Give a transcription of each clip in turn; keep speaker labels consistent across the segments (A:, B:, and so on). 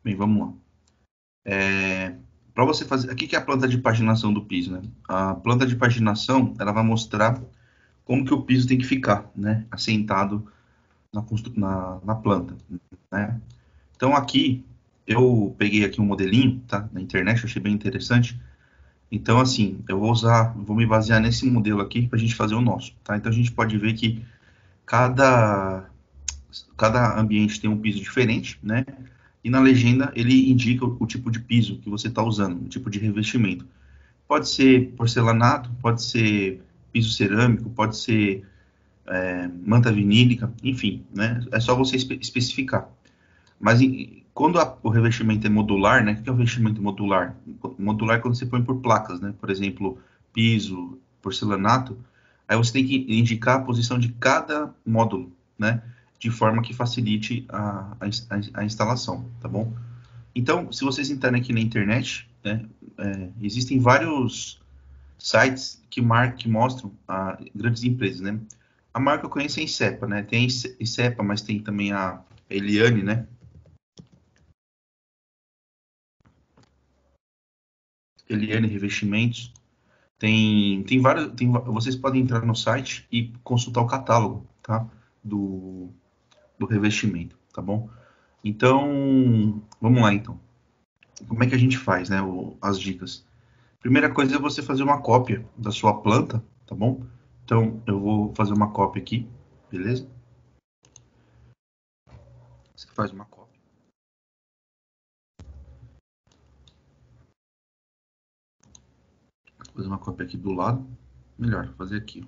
A: Bem, vamos lá. Para você fazer, aqui que é a planta de paginação do piso, né? A planta de paginação, ela vai mostrar como que o piso tem que ficar, né? Assentado na planta, né? Então aqui, eu peguei aqui um modelinho, tá? Na internet, eu achei bem interessante. Então, assim, vou me basear nesse modelo aqui para a gente fazer o nosso, tá? Então a gente pode ver que cada, cada ambiente tem um piso diferente, né? E na legenda ele indica o tipo de piso que você está usando, o tipo de revestimento. Pode ser porcelanato, pode ser piso cerâmico, pode ser manta vinílica, enfim, né? É só você especificar. Mas quando o revestimento é modular, né? O que é o revestimento modular? Modular é quando você põe por placas, né? Por exemplo, piso, porcelanato. Aí você tem que indicar a posição de cada módulo, né? De forma que facilite a instalação, tá bom? Então, se vocês entrarem aqui na internet, né, existem vários sites que mostram grandes empresas, né? A marca que eu conheço é a Insepa, né? Tem a Insepa, mas tem também a Eliane, né? Eliane Revestimentos. Tem vários. Vocês podem entrar no site e consultar o catálogo, tá? Do, do revestimento, tá bom? Então, vamos lá então. Como é que a gente faz, né? As dicas. Primeira coisa é você fazer uma cópia da sua planta, tá bom? Então, eu vou fazer uma cópia aqui, beleza? Você faz uma cópia. Vou fazer uma cópia aqui do lado. Melhor, fazer aqui.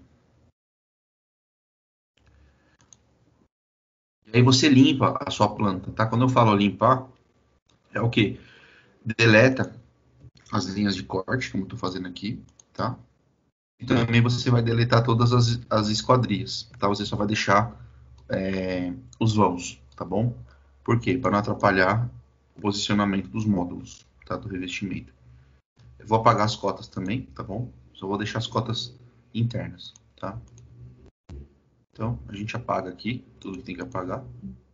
A: E aí você limpa a sua planta, tá? Quando eu falo limpar, é o quê? Deleta as linhas de corte, como eu estou fazendo aqui, tá? E também você vai deletar todas as esquadrias, tá? Você só vai deixar os vãos, tá bom? Por quê? Para não atrapalhar o posicionamento dos módulos, tá? Do revestimento. Eu vou apagar as cotas também, tá bom? Só vou deixar as cotas internas, tá? Então, a gente apaga aqui tudo que tem que apagar.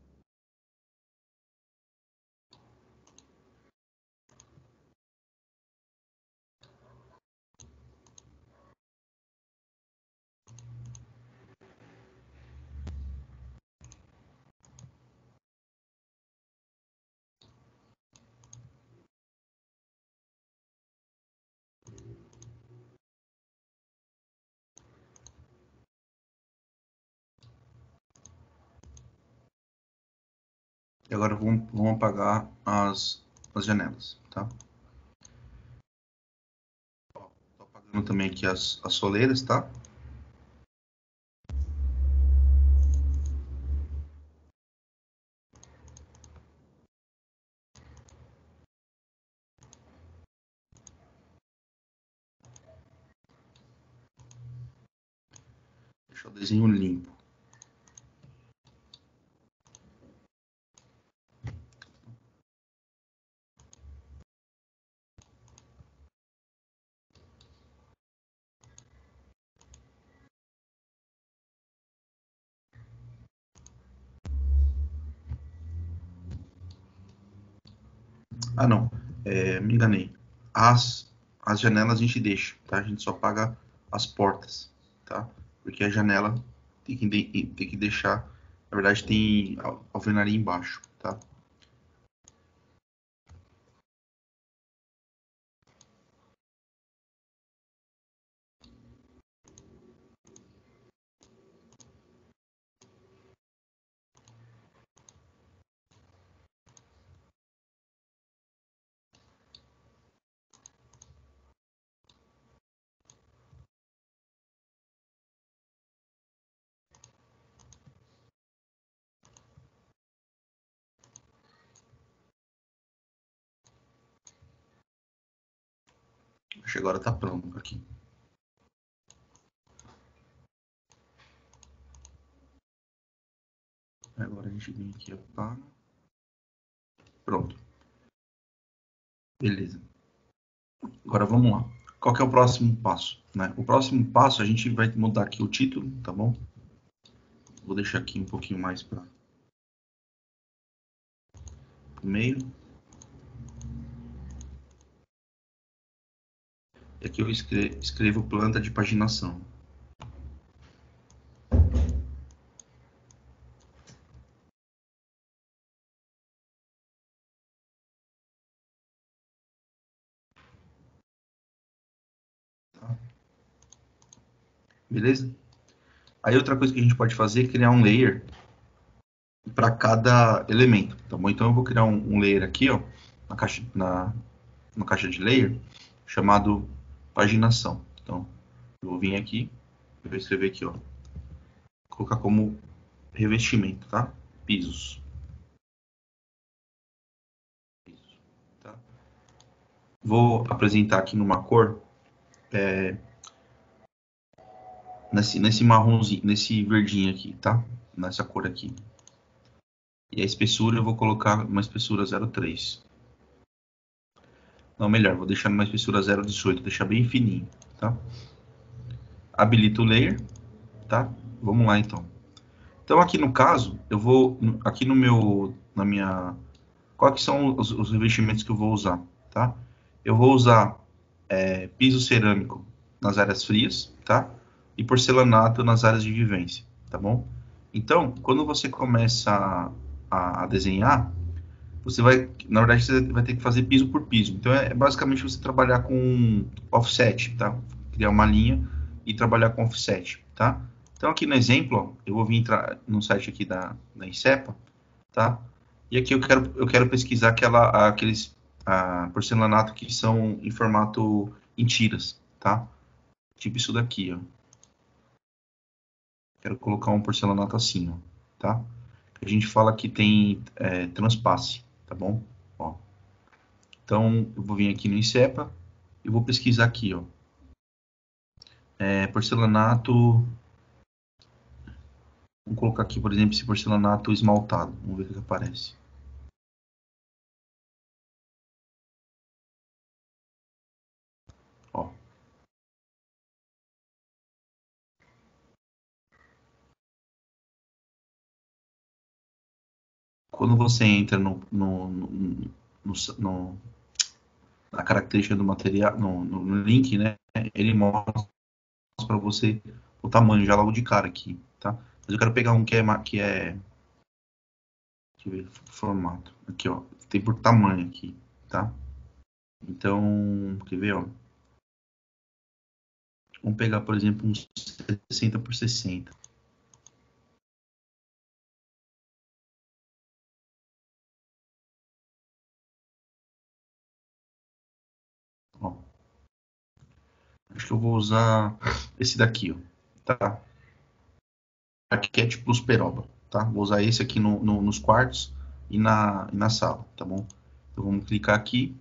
A: E agora vamos apagar as janelas, tá? Tô apagando também aqui as soleiras, tá? Deixar o desenho limpo. Ah, não. Me enganei. As janelas a gente deixa, tá? A gente só apaga as portas, tá? Porque a janela tem que deixar. Na verdade, tem alvenaria embaixo, tá? Acho que agora tá pronto aqui. Agora a gente vem aqui, apaga. Pronto. Beleza. Agora vamos lá. Qual que é o próximo passo, né? O próximo passo a gente vai mudar aqui o título, tá bom? Vou deixar aqui um pouquinho mais para o meio. E aqui eu escrevo planta de paginação. Tá? Beleza? Aí outra coisa que a gente pode fazer é criar um layer para cada elemento, tá bom? Então eu vou criar um layer aqui, ó, na caixa de layer, chamado paginação. Então, eu vou vir aqui, eu vou escrever aqui, ó, colocar como revestimento, tá? Pisos. Tá? Vou apresentar aqui numa cor, nesse marronzinho, nesse verdinho aqui, tá? Nessa cor aqui. E a espessura eu vou colocar uma espessura 0,3. Não, melhor, vou deixar numa espessura 0,18, deixar bem fininho, tá? Habilito o layer, tá? Vamos lá então. Então aqui no caso, eu vou aqui no meu quais são os revestimentos que eu vou usar, tá? Eu vou usar piso cerâmico nas áreas frias, tá? E porcelanato nas áreas de vivência, tá bom? Então, quando você começa a desenhar, você vai, na verdade, você vai ter que fazer piso por piso. Então, é basicamente você trabalhar com offset, tá? Criar uma linha e trabalhar com offset, tá? Então, aqui no exemplo, ó, eu vou vir entrar no site aqui da Insepa, tá? E aqui eu quero pesquisar aqueles porcelanato que são em formato em tiras, tá? Tipo isso daqui, ó. Quero colocar um porcelanato assim, ó, tá? A gente fala que tem transpasse, tá bom? Ó. Então, eu vou vir aqui no Insepa e vou pesquisar aqui, ó. Porcelanato. Vamos colocar aqui, por exemplo, esse porcelanato esmaltado. Vamos ver o que aparece. Ó. Quando você entra na característica do material, no link, né? Ele mostra para você o tamanho já logo de cara aqui, tá? Mas eu quero pegar um deixa eu ver, formato. Aqui, ó. Tem por tamanho aqui, tá? Então, quer ver, ó? Vamos pegar, por exemplo, uns 60 por 60. Ó, acho que eu vou usar esse daqui, ó, tá? Arquétipo Plus Peroba, tá? Vou usar esse aqui nos quartos e na sala, tá bom? Então vamos clicar aqui.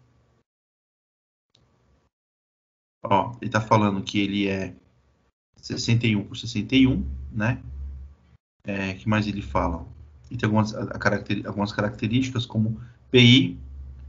A: Ó, ele tá falando que ele é 61 por 61, né? Que mais ele fala? E tem algumas características como PI.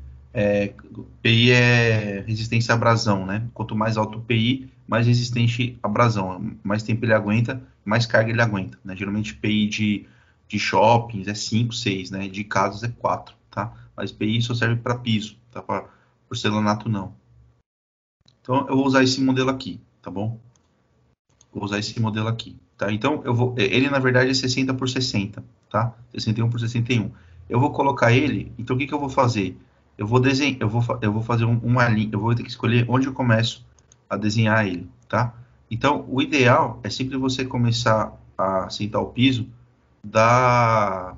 A: PI é resistência à abrasão, né? Quanto mais alto o PI, mais resistente à abrasão. Mais tempo ele aguenta, mais carga ele aguenta, né? Geralmente PI de shoppings é 5, 6, né? De casas é 4, tá? Mas PI só serve para piso, tá? Para porcelanato não. Então eu vou usar esse modelo aqui, tá bom? Vou usar esse modelo aqui, tá? Então ele na verdade é 60 por 60, tá? 61 por 61. Eu vou colocar ele, então o que eu vou fazer? Eu vou fazer uma linha, eu vou ter que escolher onde eu começo a desenhar ele, tá? Então, o ideal é sempre você começar a sentar o piso da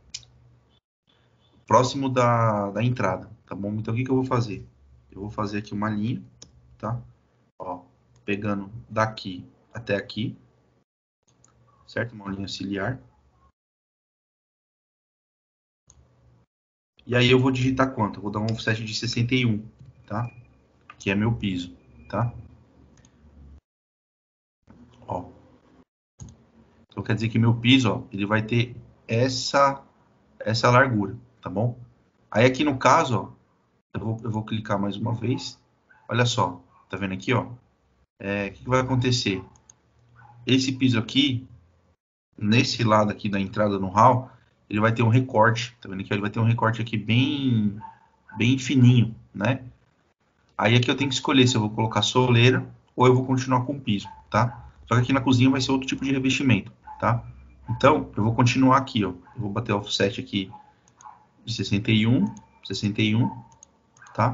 A: próximo da entrada, tá bom? Então, o que eu vou fazer? Eu vou fazer aqui uma linha, tá? Ó, pegando daqui até aqui, certo? Uma linha ciliar. E aí eu vou digitar quanto? Eu vou dar um offset de 61, tá? Que é meu piso, tá? Ó. Então quer dizer que meu piso, ó, ele vai ter essa largura, tá bom? Aí aqui no caso, ó, eu vou clicar mais uma vez. Olha só, tá vendo aqui, ó? O que vai acontecer? Esse piso aqui, nesse lado aqui da entrada no hall, ele vai ter um recorte, tá vendo aqui? Ele vai ter um recorte aqui bem fininho, né? Aí aqui eu tenho que escolher se eu vou colocar soleira ou eu vou continuar com o piso, tá? Só que aqui na cozinha vai ser outro tipo de revestimento, tá? Então, eu vou continuar aqui, ó. Eu vou bater o offset aqui de 61, 61, tá?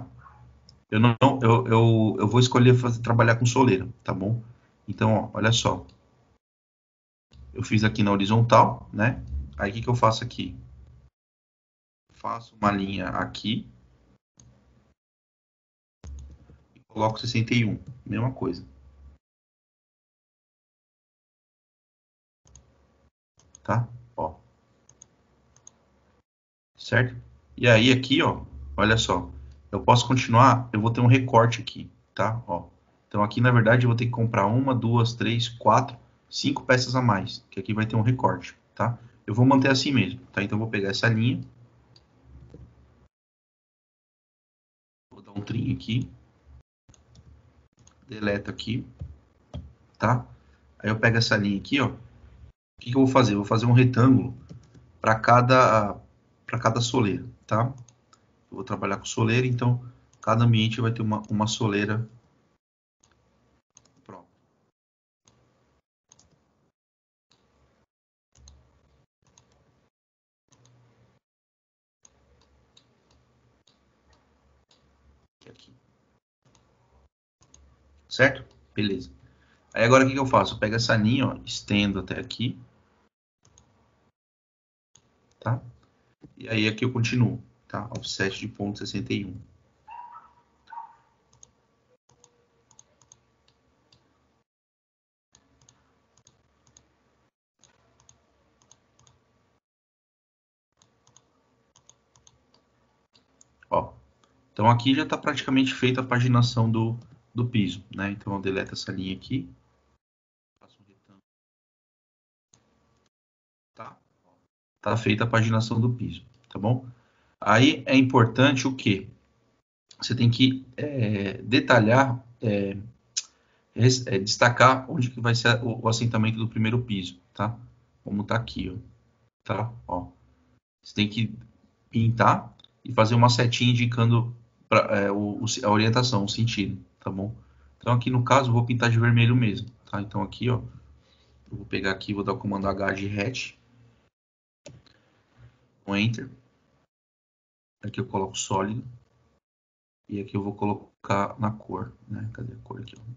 A: Eu vou escolher trabalhar com soleira, tá bom? Então, ó, olha só. Eu fiz aqui na horizontal, né? Aí o que eu faço aqui? Faço uma linha aqui e coloco 61, mesma coisa, tá? Ó, certo? E aí aqui, ó, olha só, eu posso continuar, eu vou ter um recorte aqui, tá? Ó, então aqui na verdade eu vou ter que comprar uma, duas, três, quatro, cinco peças a mais, que aqui vai ter um recorte, tá? Eu vou manter assim mesmo, tá? Então eu vou pegar essa linha, vou dar um trim aqui, deleto aqui, tá? Aí eu pego essa linha aqui, ó, o que eu vou fazer? Eu vou fazer um retângulo para cada soleira, tá? Eu vou trabalhar com soleira, então cada ambiente vai ter uma soleira própria. Aqui. Certo? Beleza. Aí agora o que eu faço? Eu pego essa linha, ó, estendo até aqui, tá? E aí aqui eu continuo, tá? Offset de ponto 61. Ó, então aqui já está praticamente feita a paginação do piso, né? Então eu deleto essa linha aqui, faço um retângulo, tá? Tá feita a paginação do piso, tá bom? Aí é importante o quê? Você tem que detalhar, destacar onde que vai ser o assentamento do primeiro piso, tá? Como tá aqui, ó, tá? Ó, você tem que pintar e fazer uma setinha indicando a orientação, o sentido, tá bom? Então aqui no caso eu vou pintar de vermelho mesmo, tá? Então aqui, ó, eu vou pegar aqui, vou dar o comando H de hatch, um Enter, aqui eu coloco sólido e aqui eu vou colocar na cor, né? Cadê a cor aqui? Ó?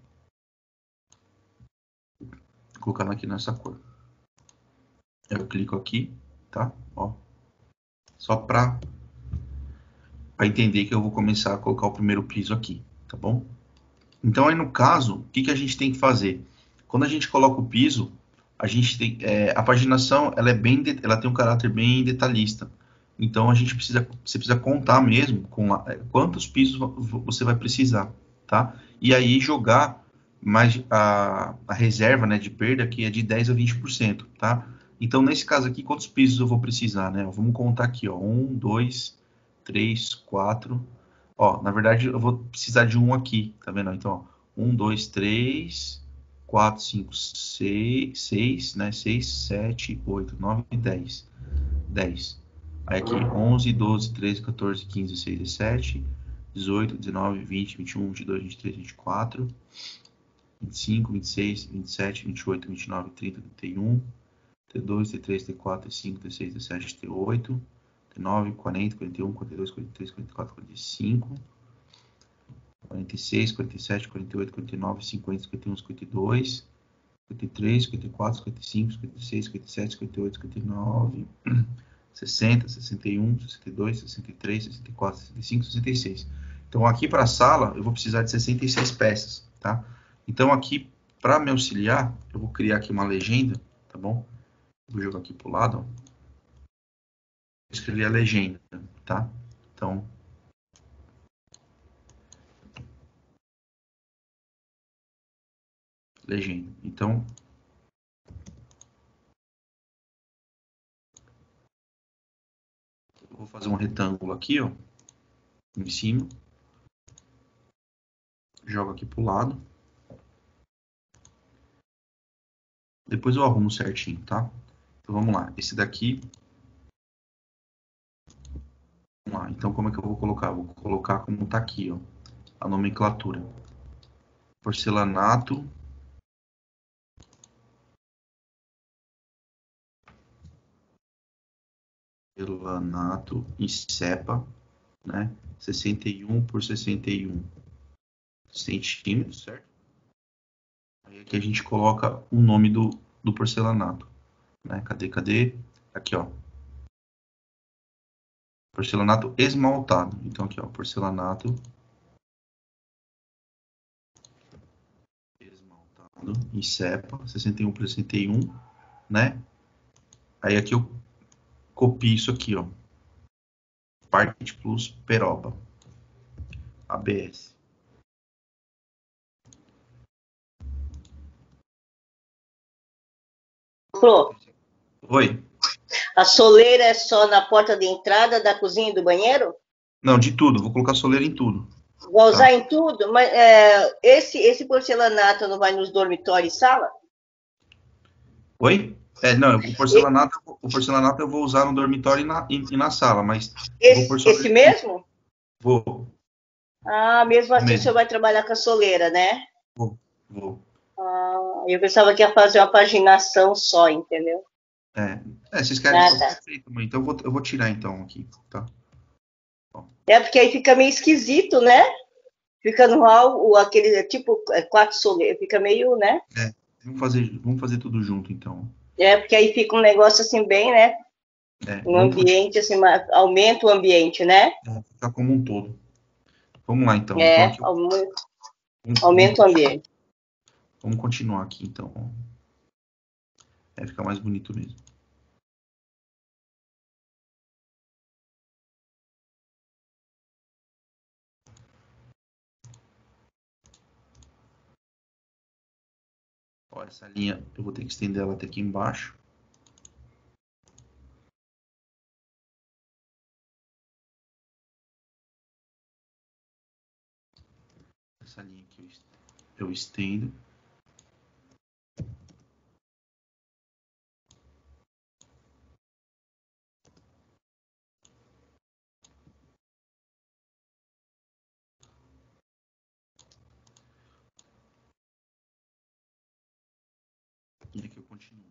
A: Vou colocar aqui nessa cor. Eu clico aqui, tá? Ó, só para entender que eu vou começar a colocar o primeiro piso aqui, tá bom? Então aí no caso, o que a gente tem que fazer? Quando a gente coloca o piso, a gente tem a paginação, ela tem um caráter bem detalhista. Então você precisa contar mesmo com quantos pisos você vai precisar, tá? E aí jogar mais a reserva, né, de perda que é de 10 a 20%, tá? Então nesse caso aqui, quantos pisos eu vou precisar, né? Vamos contar aqui, ó, 1, 2, 3, 4. Ó, na verdade eu vou precisar de um aqui, tá vendo? Então, ó, 1, 2, 3, 4, 5, 6, né? 6, 7, 8, 9, 10. 10. Aí aqui 11, 12, 13, 14, 15, 16, 17, 18, 19, 20, 21, 22, 23, 24, 25, 26, 27, 28, 29, 30, 31, T2, T3, T4, T5, T6, T7, T8, T9, 40, 41, 42, 43, 44, 45, 46, 47, 48, 49, 50, 51, 52, 53, 54, 55, 56, 57, 58, 59, 60, 61, 62, 63, 64, 65, 66. Então aqui para a sala eu vou precisar de 66 peças, tá? Então aqui para me auxiliar, eu vou criar aqui uma legenda, tá bom? Vou jogar aqui para o lado, ó. Vou escrever a legenda, tá? Então legenda. Então eu vou fazer um retângulo aqui, ó, em cima, jogo aqui pro lado. Depois eu arrumo certinho, tá? Então vamos lá. Esse daqui. Vamos lá. Então como é que eu vou colocar? Vou colocar como tá aqui, ó. a nomenclatura. Porcelanato. Porcelanato em cepa, né? 61 por 61 centímetros, certo? Aí aqui a gente coloca o nome do porcelanato, né? Cadê? Aqui, ó. Porcelanato esmaltado. Então aqui, ó, porcelanato esmaltado em cepa, 61 por 61, né? Aí aqui eu copio isso aqui, ó. Parte Plus Peroba. ABS.
B: Pro,
A: Oi?
B: a soleira é só na porta de entrada da cozinha e do banheiro?
A: Não, de tudo. Vou colocar soleira em tudo.
B: Vou usar
A: Tá?
B: em tudo, mas esse porcelanato não vai nos dormitórios e sala?
A: Oi? Não, o porcelanato eu vou usar no dormitório e na sala, mas eu vou por
B: Esse
A: soleira em tudo.
B: mesmo?
A: Vou.
B: Ah, mesmo assim o senhor
A: Mesmo.
B: vai trabalhar com a soleira, né?
A: Vou.
B: Ah, eu pensava que ia fazer uma paginação só, entendeu?
A: Vocês querem
B: Ah,
A: só
B: tá.
A: perfeito, então eu vou tirar então aqui, tá? Ó,
B: É porque aí fica meio esquisito, né? Fica no hall, aquele tipo quatro soleiras, fica meio, né?
A: é, vamos fazer tudo junto então.
B: É, porque aí fica um negócio assim bem, né? Um
A: Vamos continuar,
B: ambiente assim, aumenta o ambiente, né?
A: ficar como um todo. Vamos lá então. Então
B: É,
A: aqui, vamos
B: aumenta o
A: continuar.
B: ambiente.
A: Vamos continuar aqui então. Ó. Fica mais bonito mesmo. Ó, essa linha eu vou ter que estender ela até aqui embaixo. Essa linha aqui eu estendo. E aqui eu continuo.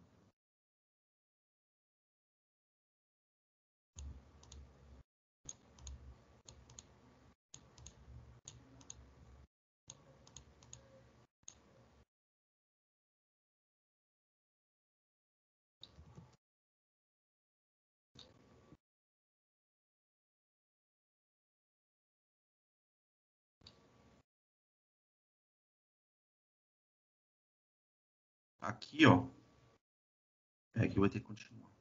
A: Aqui, ó, que vai ter que continuar.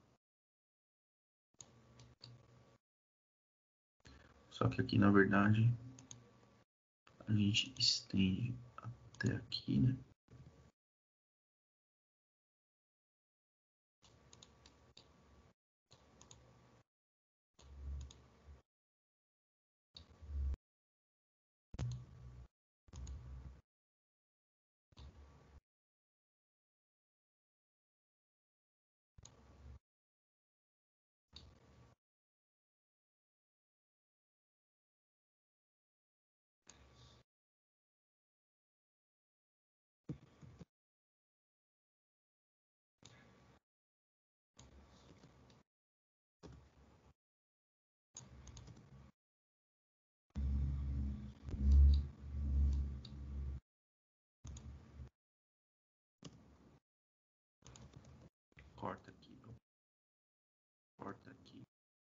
A: Só que aqui, na verdade, a gente estende até aqui, né? Corta aqui, ó. Corta aqui.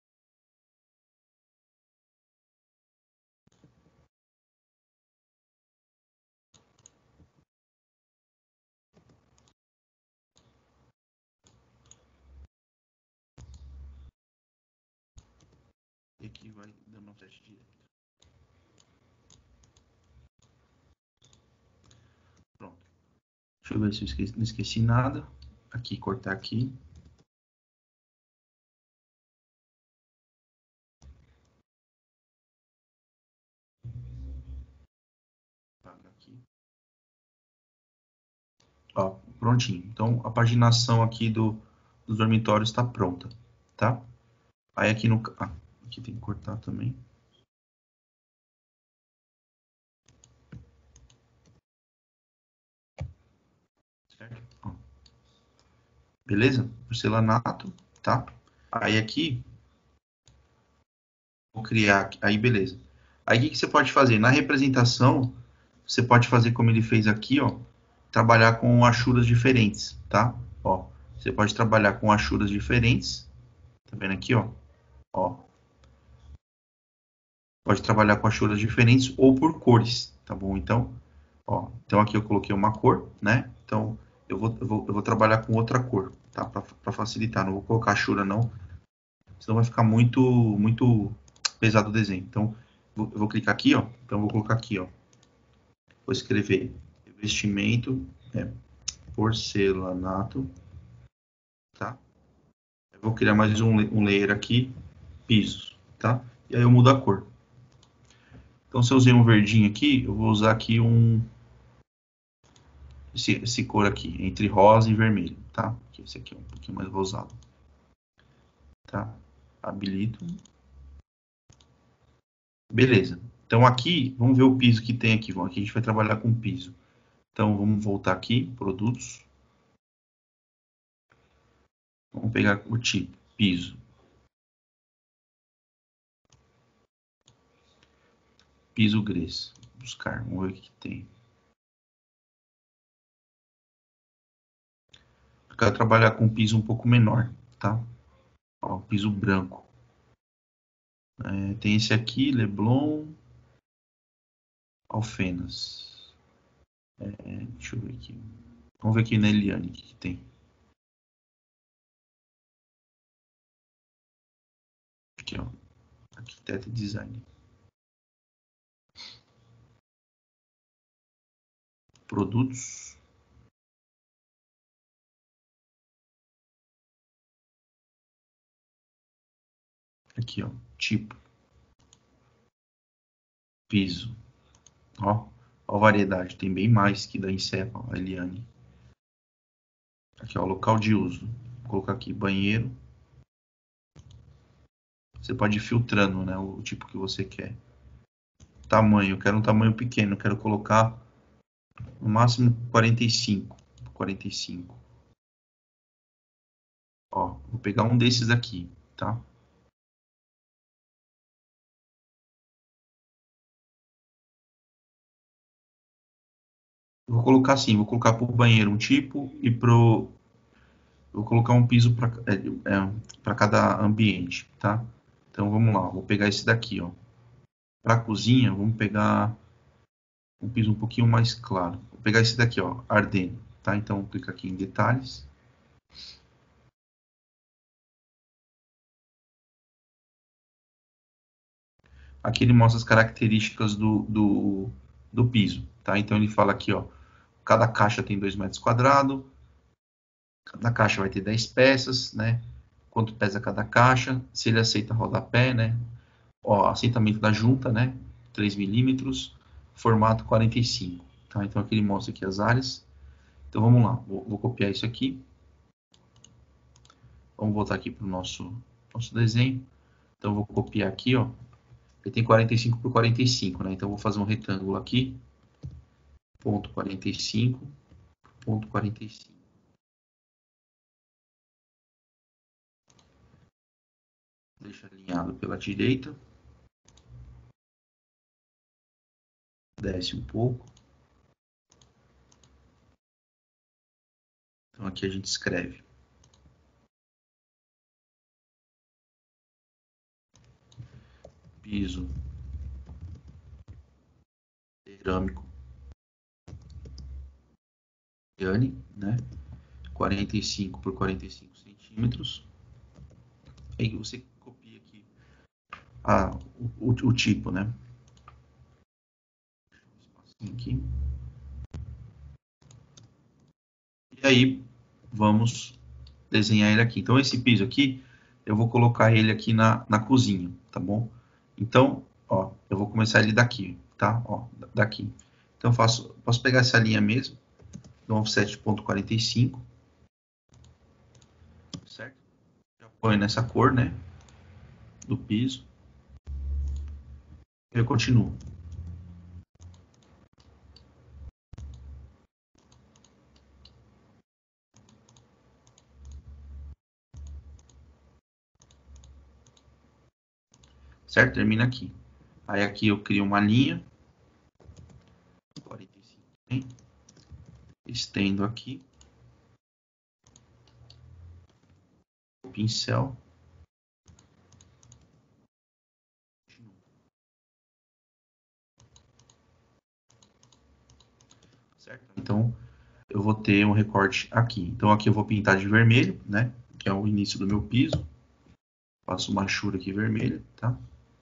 A: E aqui vai dando um teste direto. Pronto. Deixa eu ver se eu não esqueci nada. Aqui, cortar aqui. Aqui. Ó, prontinho. Então, a paginação aqui dos dormitórios está pronta, tá? Aí aqui aqui tem que cortar também. beleza? Porcelanato, tá? Aí aqui, vou criar, aí beleza. Aí o que você pode fazer? Na representação, você pode fazer como ele fez aqui, ó, trabalhar com achuras diferentes, tá? Ó, você pode trabalhar com achuras diferentes, tá vendo aqui, ó? Ó, pode trabalhar com achuras diferentes ou por cores, tá bom? Então, ó, então aqui eu coloquei uma cor, né? Então, eu vou trabalhar com outra cor, tá? Para facilitar, não vou colocar achura não, senão vai ficar muito pesado o desenho. Então, eu vou clicar aqui, ó. Então, eu vou colocar aqui, ó. Vou escrever revestimento, porcelanato, tá? Eu vou criar mais um layer aqui, pisos, tá? E aí eu mudo a cor. Então, se eu usei um verdinho aqui, eu vou usar aqui esse cor aqui, entre rosa e vermelho, tá? Esse aqui é um pouquinho mais rosado, tá? Habilito. Beleza. Então, aqui, vamos ver o piso que tem aqui. Aqui a gente vai trabalhar com piso. Então, vamos voltar aqui, produtos. Vamos pegar o tipo, piso. Piso Gres. Buscar, vamos ver o que tem. Eu quero trabalhar com piso um pouco menor, tá? Ó, piso branco. Tem esse aqui, Leblon, Alfenas. Deixa eu ver aqui. Vamos ver aqui na Eliane o que tem. Aqui, ó. Arquiteto e design. Produtos. Aqui, ó. Tipo. Piso. Ó a variedade. Tem bem mais que da Insepa, a Eliane. Aqui, ó. Local de uso. Vou colocar aqui banheiro. Você pode ir filtrando, né? O tipo que você quer. Tamanho. Eu quero um tamanho pequeno. Eu quero colocar no máximo 45. 45. Ó, vou pegar um desses aqui, tá? Vou colocar assim, vou colocar pro banheiro um tipo e pro... Vou colocar um piso para cada ambiente, tá? Então vamos lá, vou pegar esse daqui, ó. Para cozinha, vamos pegar um piso um pouquinho mais claro. Vou pegar esse daqui, ó, Ardeno, tá? Então clica aqui em detalhes. Aqui ele mostra as características do piso, tá? Então ele fala aqui, ó, cada caixa tem 2 metros quadrados, cada caixa vai ter 10 peças, né? Quanto pesa cada caixa, se ele aceita rodapé, né? Ó, assentamento da junta, né? 3 milímetros, formato 45, tá? Então aqui ele mostra aqui as áreas. Então vamos lá, vou copiar isso aqui. Vamos voltar aqui para o nosso desenho. Então vou copiar aqui, ó. Ele tem 45 por 45, né? Então vou fazer um retângulo aqui, ponto 45, ponto 45. Deixa alinhado pela direita. Desce um pouco. Então aqui a gente escreve piso cerâmico Yanni, né? 45 por 45 centímetros. Aí você copia aqui o tipo, né? Aqui. E aí vamos desenhar ele aqui. Então esse piso aqui, eu vou colocar ele aqui na cozinha, tá bom? Então, ó, eu vou começar ele daqui, tá? Ó, daqui. Então posso pegar essa linha mesmo, do offset ponto 45, certo? Já põe nessa cor, né? Do piso. Eu continuo. certo? Termina aqui. Aí aqui eu crio uma linha, 45, hein? Estendo aqui, o pincel, certo? Então, eu vou ter um recorte aqui. Então, aqui eu vou pintar de vermelho, né? Que é o início do meu piso. Faço uma chura aqui vermelha, tá?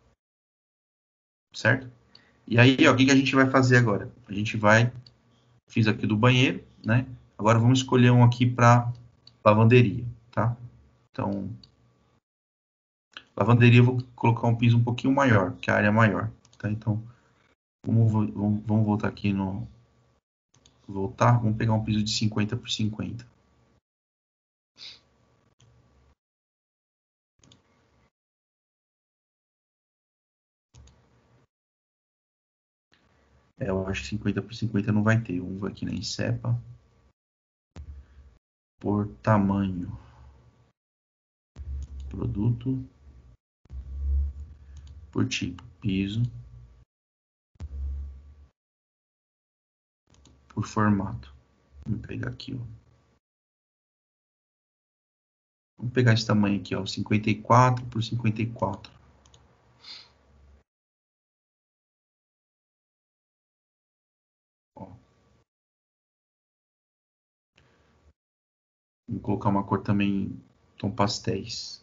A: Certo? E aí, ó, o que que a gente vai fazer agora? A gente vai... Fiz aqui do banheiro, né? Agora vamos escolher um aqui para lavanderia, tá? Então, lavanderia eu vou colocar um piso um pouquinho maior, que a área é maior, tá? Então, vamos voltar aqui no... Voltar, vamos pegar um piso de 50 por 50. Eu acho que 50 por 50 não vai ter. Vamos aqui na Insepa. Por tamanho. Produto. Por tipo. Piso. Por formato. Vamos pegar aqui, ó. Vamos pegar esse tamanho aqui, ó. 54 por 54. Ó. Vou colocar uma cor também, tom pastéis.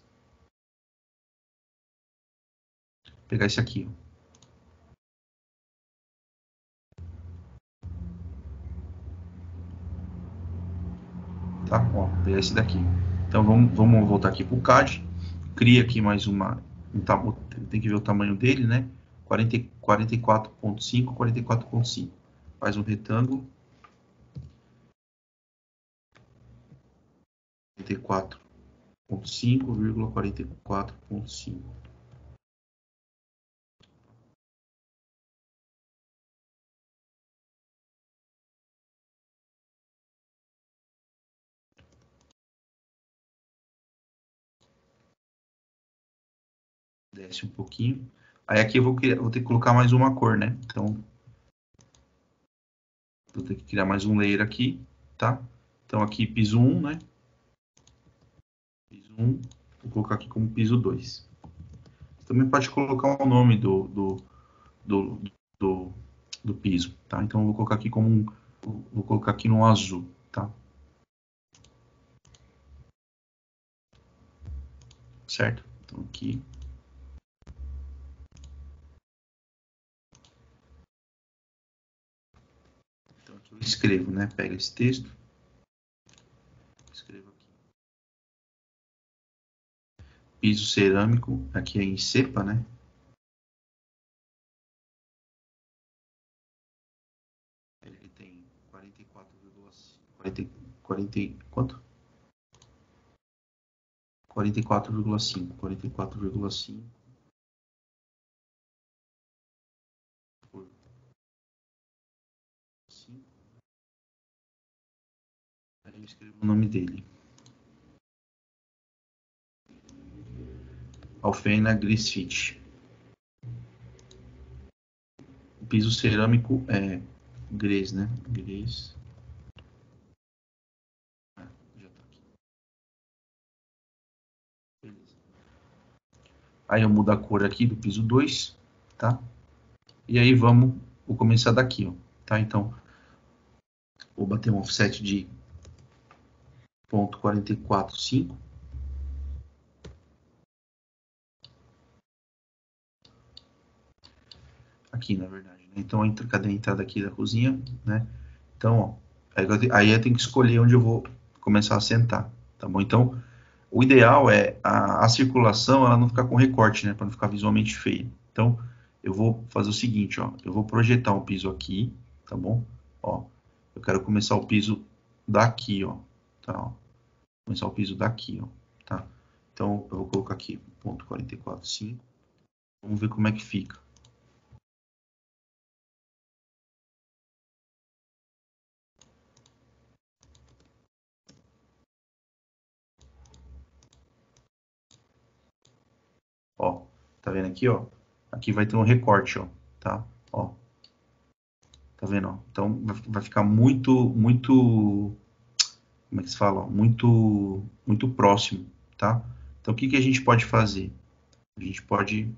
A: Vou pegar esse aqui, ó. Tá? Ó, vou pegar esse daqui. Então vamos voltar aqui pro CAD. Cria aqui mais uma. Tem que ver o tamanho dele, né? 44.5, 44.5. Faz um retângulo. 44.5,44.5. Desce um pouquinho. Aí aqui eu vou ter que colocar mais uma cor, né? Então, vou ter que criar mais um layer aqui, tá? Então aqui piso 1, né? Piso 1, vou colocar aqui como piso 2. Você também pode colocar o nome do, do, do piso, tá? Então eu vou colocar aqui como vou colocar aqui no azul, tá? Certo? Então aqui. Então aqui eu escrevo, né? Pega esse texto, escrevo aqui. Piso cerâmico, aqui é em cepa, né? Ele tem 44,5. 40, quanto? 44,5. 44,5 por 5. Aí eu escrevo o nome dele. Alfena Grisfit. O piso cerâmico é Gres, né? Gres. Ah, já tá aqui. Beleza. Aí eu mudo a cor aqui do piso 2, tá? E aí vou começar daqui, ó, tá? Então, vou bater um offset de 0,445. Aqui, na verdade, né? Então, cadê a entrada aqui da cozinha, né? Então, ó, aí eu tenho que escolher onde eu vou começar a sentar, tá bom? Então, o ideal é a circulação ela não ficar com recorte, né? Para não ficar visualmente feio. Então, eu vou fazer o seguinte, ó. Eu vou projetar um piso aqui, tá bom? Ó, eu quero começar o piso daqui, ó. Tá, ó. Começar o piso daqui, ó. Tá? Então, eu vou colocar aqui, ponto 44,5. Vamos ver como é que fica. Ó, tá vendo aqui, ó? aqui vai ter um recorte, ó, tá? Ó, tá vendo? Ó? Então vai ficar muito, como é que se fala? Ó? Muito próximo, tá? Então o que que a gente pode fazer? A gente pode,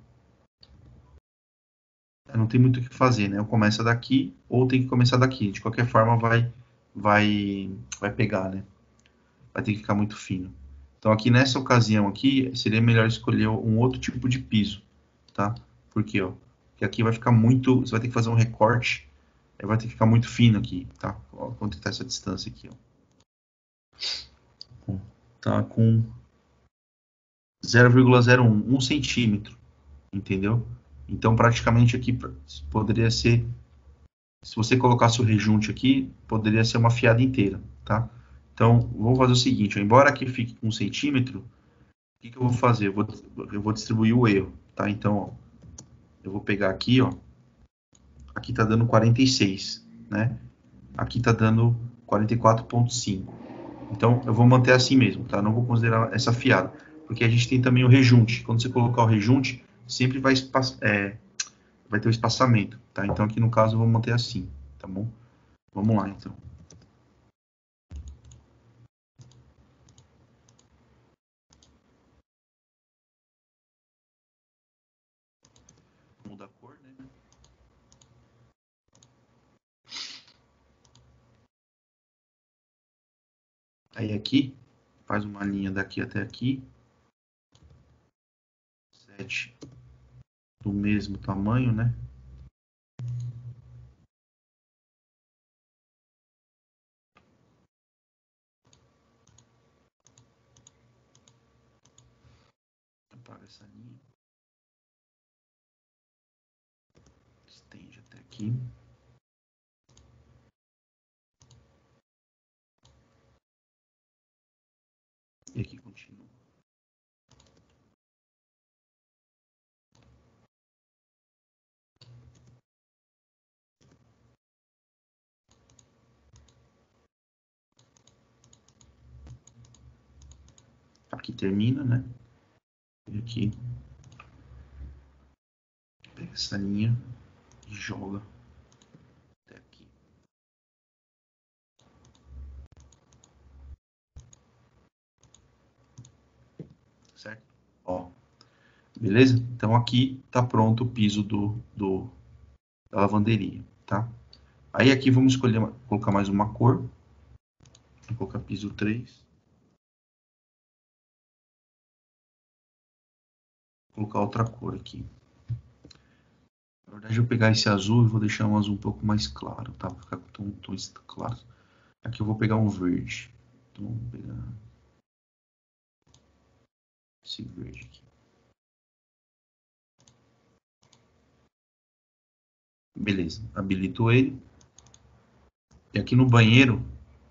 A: não tem muito o que fazer, né? Ou começa daqui ou tem que começar daqui. De qualquer forma vai pegar, né? Vai ter que ficar muito fino. Então aqui nessa ocasião aqui seria melhor escolher um outro tipo de piso, tá? Por quê, ó? Porque aqui vai ficar muito, você vai ter que fazer um recorte, vai ter que ficar muito fino aqui, tá? Ó, quanto está essa distância aqui, ó. Tá com 0,01, 1 centímetro, entendeu? Então praticamente aqui poderia ser, se você colocasse o rejunte aqui, poderia ser uma fiada inteira, tá? Então vamos fazer o seguinte, ó, embora aqui fique com 1 centímetro, o que que eu vou fazer? Eu vou distribuir o erro, tá? Então, ó, eu vou pegar aqui, ó. Aqui tá dando 46, né? Aqui tá dando 44,5. Então, eu vou manter assim mesmo, tá? Não vou considerar essa fiada. Porque a gente tem também o rejunte. Quando você colocar o rejunte, sempre vai ter o espaçamento, tá? Então, aqui no caso, eu vou manter assim, tá bom? Vamos lá, então. Muda a cor, né? Aí aqui, faz uma linha daqui até aqui. 7 do mesmo tamanho, né? Apaga essa linha. Estende até aqui. E aqui continua. Aqui termina, né? E aqui pega essa linha e joga até aqui. Certo? Ó, beleza? Então aqui tá pronto o piso da lavanderia, tá? Aí aqui vamos escolher, colocar mais uma cor. Vou colocar piso 3. Vou colocar outra cor aqui. Na verdade, eu vou pegar esse azul e vou deixar um azul um pouco mais claro, tá? Pra ficar com tons claros. Aqui eu vou pegar um verde. Então, vou pegar esse verde aqui. Beleza, habilito ele. E aqui no banheiro,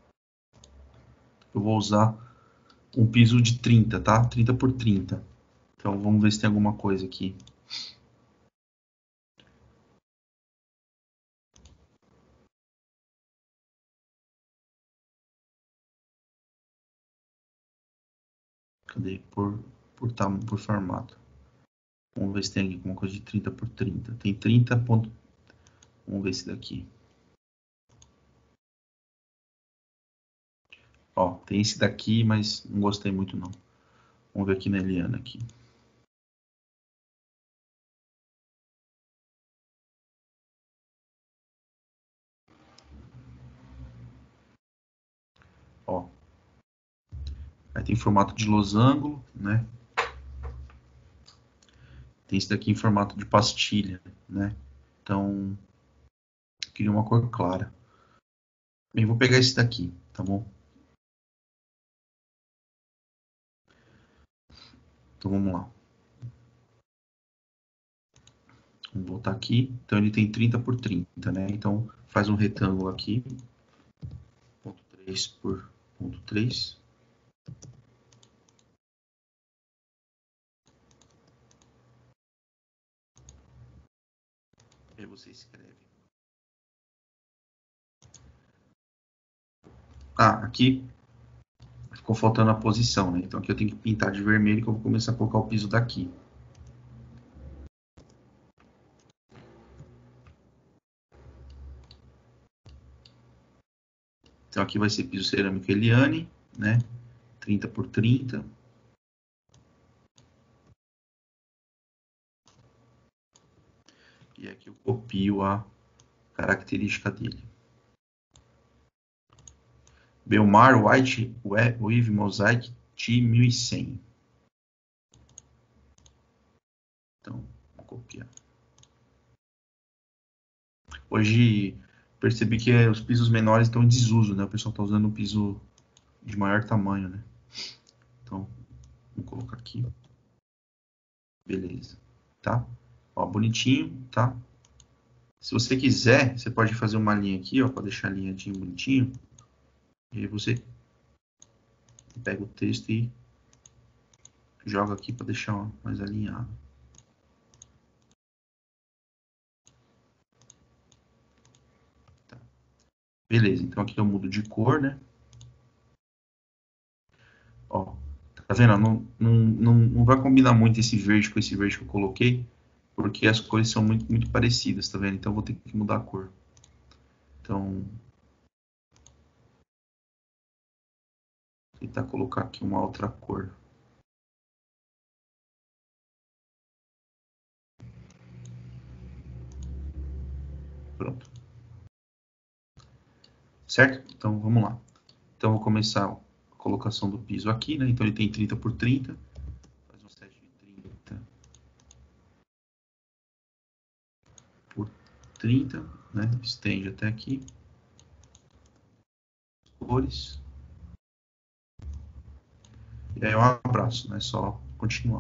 A: eu vou usar um piso de 30, tá? 30 por 30. Então vamos ver se tem alguma coisa aqui. Cadê? Por formato. Vamos ver se tem aqui alguma coisa de 30 por 30. Tem 30 ponto. Vamos ver esse daqui. Ó, tem esse daqui, mas não gostei muito não. Vamos ver aqui na Eliana aqui. Ó. Aí tem formato de losango, né? Tem esse daqui em formato de pastilha, né? Então, eu queria uma cor clara. Bem, vou pegar esse daqui, tá bom? Então vamos lá. Vamos voltar aqui. Então ele tem 30 por 30, né? Então faz um retângulo aqui. 0,3 por 0,3. Aí você escreve. Ah, aqui ficou faltando a posição, né? Então aqui eu tenho que pintar de vermelho que eu vou começar a colocar o piso daqui. Então aqui vai ser piso cerâmico Eliane, né? 30 por 30. E aqui eu copio a característica dele. Belmar White Wave Mosaic T1100. Então, vou copiar. Hoje percebi que os pisos menores estão em desuso, né? O pessoal está usando o piso de maior tamanho, né? Então, vou colocar aqui. Beleza, tá? Ó, bonitinho, tá? Se você quiser, você pode fazer uma linha aqui, ó, para deixar alinhadinho, bonitinho. E aí você pega o texto e joga aqui para deixar ó, mais alinhado. Tá. Beleza, então aqui eu mudo de cor, né? Ó, tá vendo? Não vai combinar muito esse verde com esse verde que eu coloquei, porque as cores são muito parecidas, tá vendo? Então eu vou ter que mudar a cor. Então, vou tentar colocar aqui uma outra cor. Pronto. Certo? Então vamos lá. Então eu vou começar a colocação do piso aqui, né? Então ele tem 30 por 30. Faz um set de 30 por 30, né? Estende até aqui. Cores. E aí um abraço, né? Só continuar.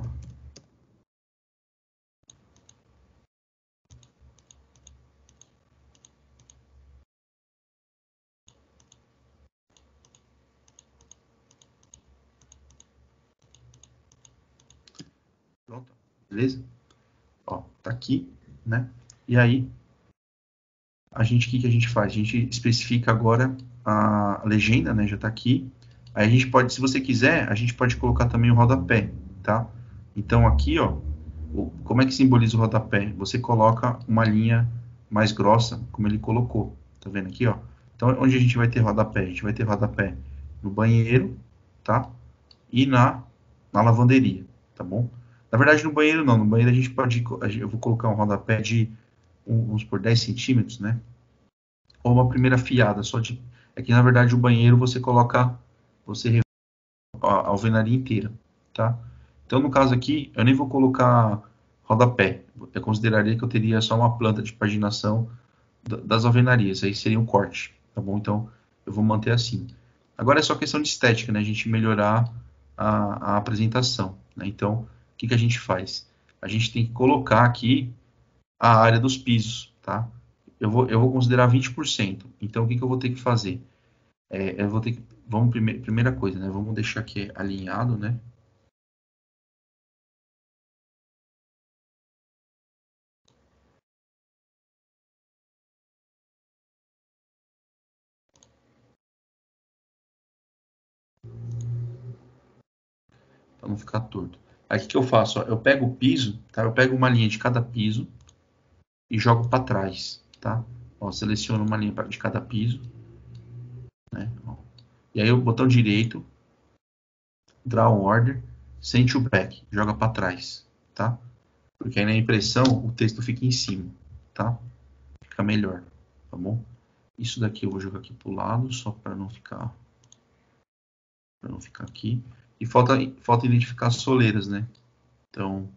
A: Pronto. Beleza? Ó, tá aqui, né? E aí, o que a gente faz? A gente especifica agora a legenda, né? Já tá aqui. Aí a gente pode, se você quiser, a gente pode colocar também o rodapé, tá? Então aqui, ó, como é que simboliza o rodapé? Você coloca uma linha mais grossa, como ele colocou. Tá vendo aqui, ó? Então, onde a gente vai ter rodapé? A gente vai ter rodapé no banheiro, tá? E na lavanderia, tá bom? Na verdade, no banheiro não. No banheiro a gente pode... Eu vou colocar um rodapé de, vamos por 10 centímetros, né? Ou uma primeira fiada, só de... É que, na verdade, o banheiro você coloca... Você a alvenaria inteira, tá? Então, no caso aqui, eu nem vou colocar rodapé. Eu consideraria que eu teria só uma planta de paginação das alvenarias. Aí seria um corte, tá bom? Então, eu vou manter assim. Agora é só questão de estética, né? A gente melhorar a apresentação, né? Então, o que a gente faz? A gente tem que colocar aqui a área dos pisos, tá? Eu vou considerar 20%. Então, o que eu vou ter que fazer? Eu vou ter que... Vamos, primeira coisa, né? Vamos deixar aqui alinhado, né? Para não ficar torto. Aí o que eu faço? Ó, eu pego o piso, tá? Eu pego uma linha de cada piso e jogo para trás, tá? Ó, seleciono uma linha de cada piso, né? Ó. E aí o botão direito, draw order, send to back, joga para trás, tá? Porque aí na impressão o texto fica em cima, tá? Fica melhor, tá bom? Isso daqui eu vou jogar aqui pro lado, só para não ficar aqui. E falta identificar as soleiras, né? Então,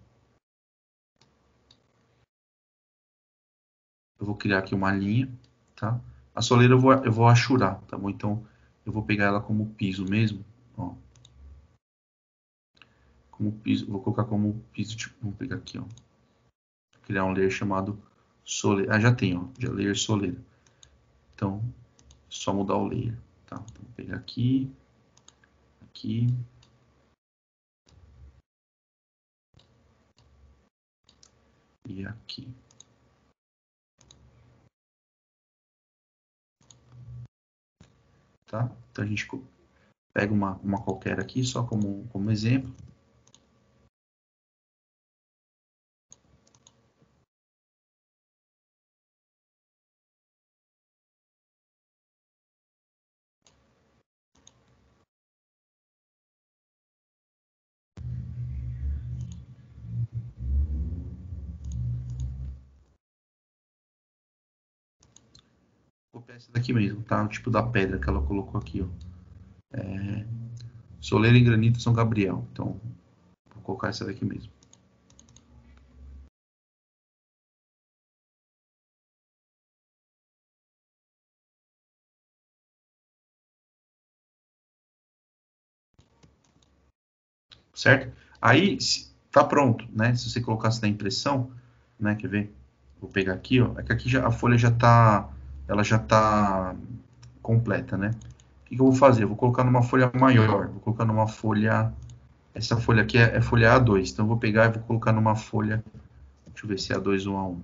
A: eu vou criar aqui uma linha, tá? A soleira eu vou achurar, tá bom? Então, eu vou pegar ela como piso mesmo, ó. Como piso, vou colocar como piso, tipo, vamos pegar aqui, ó. Criar um layer chamado soleira. Ah, já tem, ó, já layer soleira. Então, só mudar o layer, tá? Então, vou pegar aqui, aqui. E aqui. Tá? Então a gente pega uma qualquer aqui, só como exemplo. copiar esse daqui mesmo, tá? O tipo da pedra que ela colocou aqui, ó. Soleira e granito São Gabriel. Então, vou colocar essa daqui mesmo. Certo? Aí, tá pronto, né? Se você colocasse na impressão, né? Quer ver? Vou pegar aqui, ó. É que aqui já, a folha já tá, ela já tá completa, né? O que eu vou fazer? Eu vou colocar numa folha maior. Vou colocar numa folha. Essa folha aqui é folha A2. Então eu vou pegar e vou colocar numa folha. Deixa eu ver se é A2 ou A1.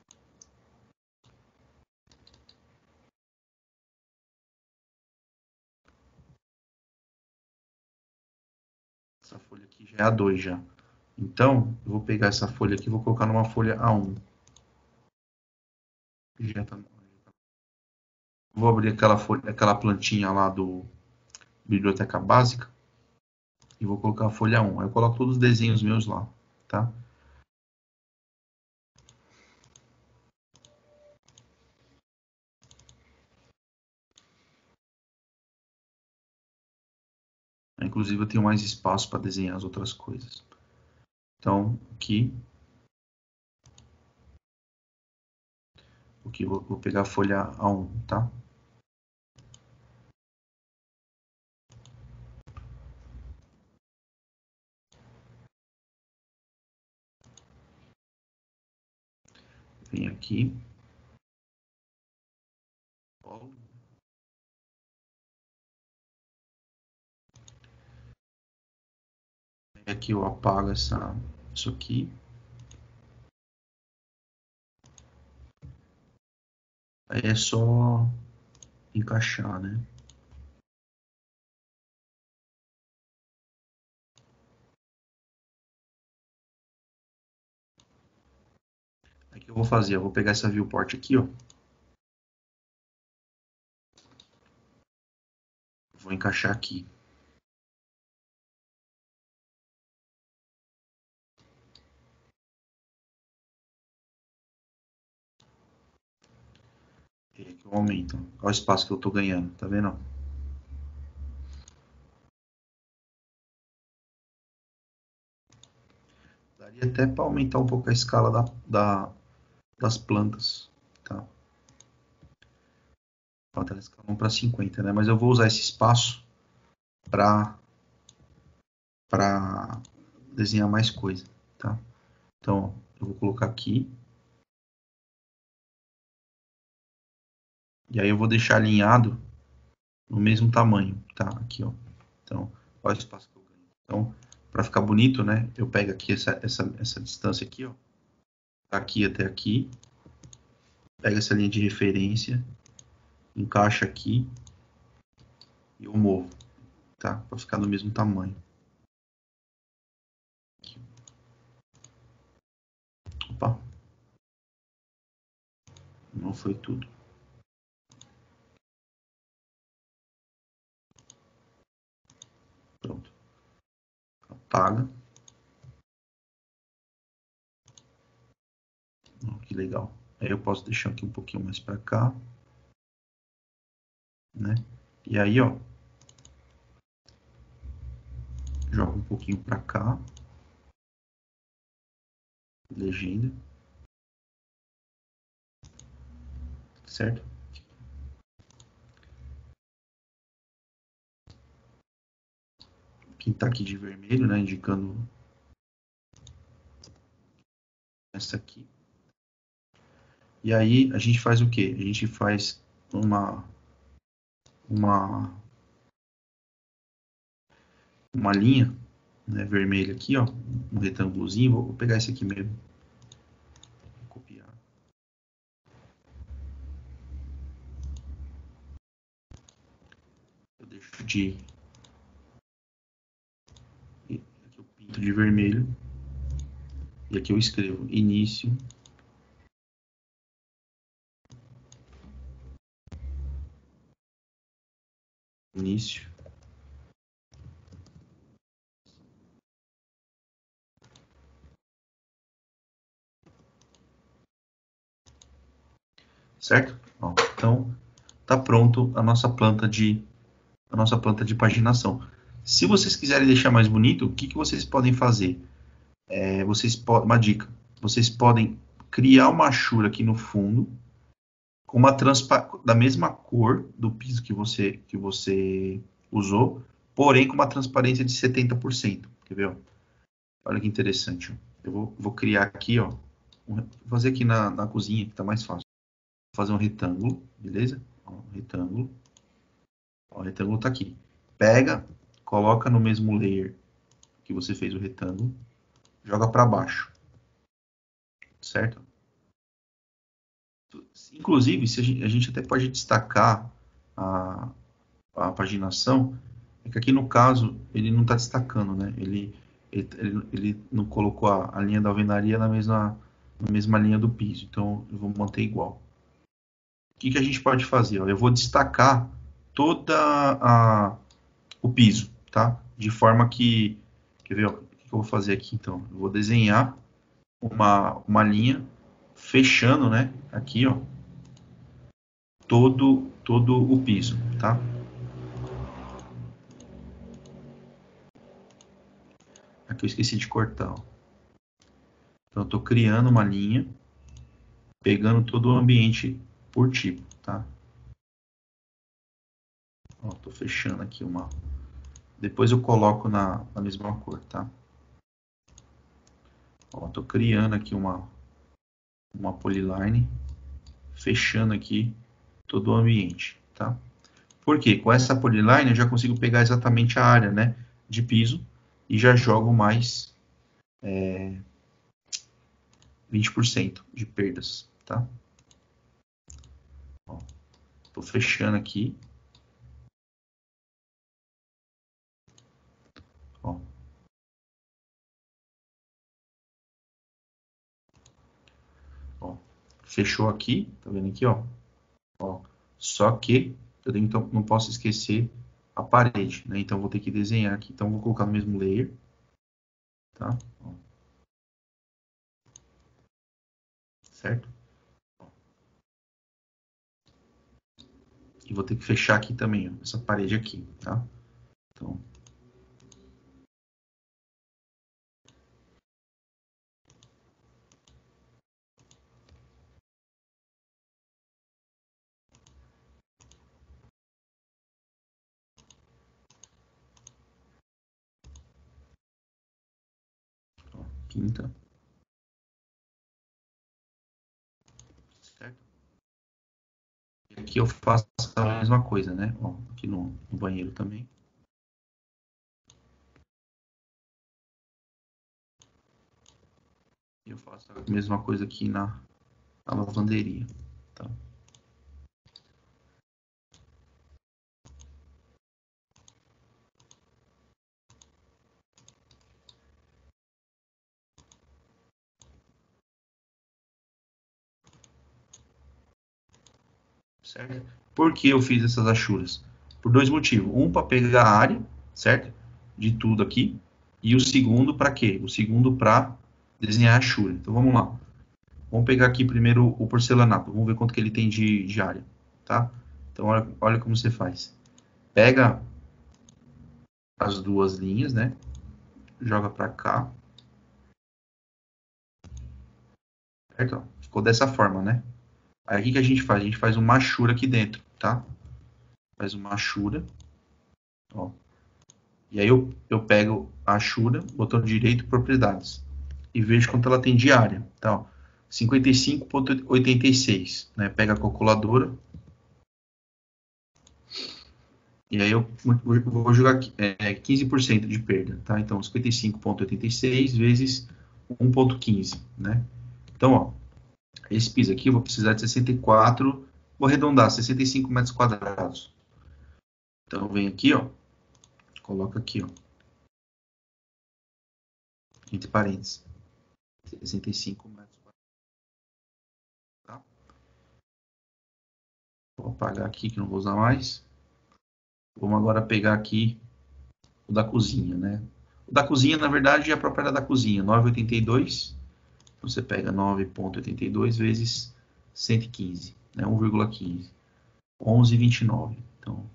A: Essa folha aqui já é A2 já. Então, eu vou pegar essa folha aqui e vou colocar numa folha A1. Já tá. Vou abrir aquela folha, aquela plantinha lá do Biblioteca Básica e vou colocar a folha 1. Aí eu coloco todos os desenhos meus lá, tá? Inclusive eu tenho mais espaço para desenhar as outras coisas. Então, aqui vou pegar a folha A1, tá? Vem aqui. Aqui eu apago isso aqui. Aí é só encaixar, né? Aí o que eu vou fazer? Eu vou pegar essa viewport aqui, ó. Vou encaixar aqui. E aqui eu aumento. Olha o espaço que eu tô ganhando, tá vendo? Daria até para aumentar um pouco a escala das plantas, tá? Elas escalam para 50, né? Mas eu vou usar esse espaço para desenhar mais coisa, tá? Então, eu vou colocar aqui. E aí eu vou deixar alinhado no mesmo tamanho, tá? Aqui, ó. Então, olha o espaço que eu ganho. Então, para ficar bonito, né? Eu pego aqui essa distância aqui, ó. Aqui até aqui. Pega essa linha de referência. Encaixa aqui. E eu movo, tá? Para ficar do mesmo tamanho. Aqui. Opa. Não foi tudo. Pronto. Apaga. Que legal. Aí eu posso deixar aqui um pouquinho mais para cá, né? E aí, ó, joga um pouquinho para cá, legenda, certo? Quem tá aqui de vermelho, né, indicando essa aqui. E aí a gente faz o quê? A gente faz uma linha, né, vermelha aqui, ó, um retângulozinho. Vou pegar esse aqui mesmo. Vou copiar. Eu deixo de aqui eu pinto de vermelho e aqui eu escrevo início início. Certo? Ó, então tá pronto a nossa planta de paginação. Se vocês quiserem deixar mais bonito, o que vocês podem fazer? Uma dica, vocês podem criar uma achura aqui no fundo, com da mesma cor do piso que você usou, porém com uma transparência de 70%. Quer ver? Ó? Olha que interessante. Ó. Eu vou criar aqui, ó. Vou fazer aqui na cozinha, que tá mais fácil. Vou fazer um retângulo, beleza? Ó, um retângulo. Ó, o retângulo tá aqui. Pega, coloca no mesmo layer que você fez o retângulo, joga para baixo. Certo? Inclusive, a gente até pode destacar a paginação, é que aqui no caso ele não está destacando, né? Ele não colocou a linha da alvenaria na mesma linha do piso, então eu vou manter igual. O que a gente pode fazer? Ó, eu vou destacar o piso, tá? De forma que, quer ver, ó, o que eu vou fazer aqui então? Eu vou desenhar uma linha fechando, né? Aqui, ó, todo o piso, tá? Aqui eu esqueci de cortar, ó. Então eu estou criando uma linha, pegando todo o ambiente por tipo, tá? Estou fechando aqui uma. Depois eu coloco na mesma cor, tá? Estou criando aqui uma polyline, fechando aqui todo o ambiente, tá? Porque com essa polyline eu já consigo pegar exatamente a área, né, de piso e já jogo mais 20% de perdas, tá? Estou fechando aqui. Ó. Ó. Fechou aqui, tá vendo aqui, ó? Ó. Só que eu não posso esquecer a parede, né? Então vou ter que desenhar aqui. Então vou colocar no mesmo layer, tá? Ó. Certo? E vou ter que fechar aqui também, ó, essa parede aqui, tá? Então, ó, pinta. Certo? E aqui eu faço a mesma coisa, né? Ó, aqui no banheiro também. E eu faço a mesma coisa aqui na lavanderia, tá? Certo? Por que eu fiz essas achuras? Por dois motivos. Um, para pegar a área, certo? De tudo aqui. E o segundo, para quê? O segundo, para desenhar a achura. Então, vamos lá. Vamos pegar aqui primeiro o porcelanato. Vamos ver quanto que ele tem de área, tá? Então, olha como você faz. Pega as duas linhas, né? Joga para cá. Certo? Ficou dessa forma, né? Aí, o que a gente faz? A gente faz uma achura aqui dentro, tá? Faz uma achura. Ó. E aí eu pego a achura, botão direito, propriedades. E vejo quanto ela tem de área. Então, 55,86. Né? Pega a calculadora. E aí eu vou jogar 15% de perda. Tá? Então, 55,86 vezes 1,15. Né? Então, ó, esse piso aqui eu vou precisar de 64, vou arredondar, 65 metros quadrados. Então, vem aqui, ó, coloca aqui, ó, entre parênteses, 65 metros quadrados. Tá? Vou apagar aqui que não vou usar mais. Vamos agora pegar aqui o da cozinha, né? O da cozinha, na verdade, é a própria da cozinha, 9,82. Então, você pega 9,82 vezes 115, né? 1,15. 11,29. Então,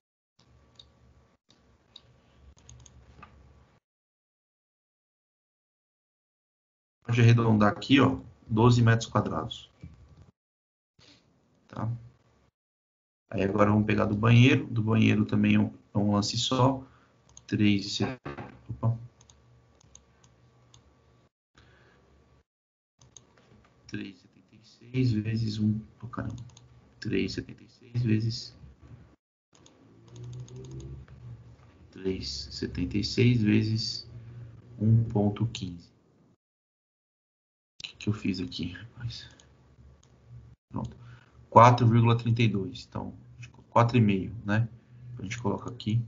A: pode arredondar aqui, ó, 12 metros quadrados. Tá? Aí agora vamos pegar do banheiro. Do banheiro também é um lance só. 3,76 vezes 1. Oh, caramba. 3,76 vezes 3,76 vezes 1,15. O que eu fiz aqui, rapaz? Pronto. 4,32. Então, 4,5, né? A gente coloca aqui.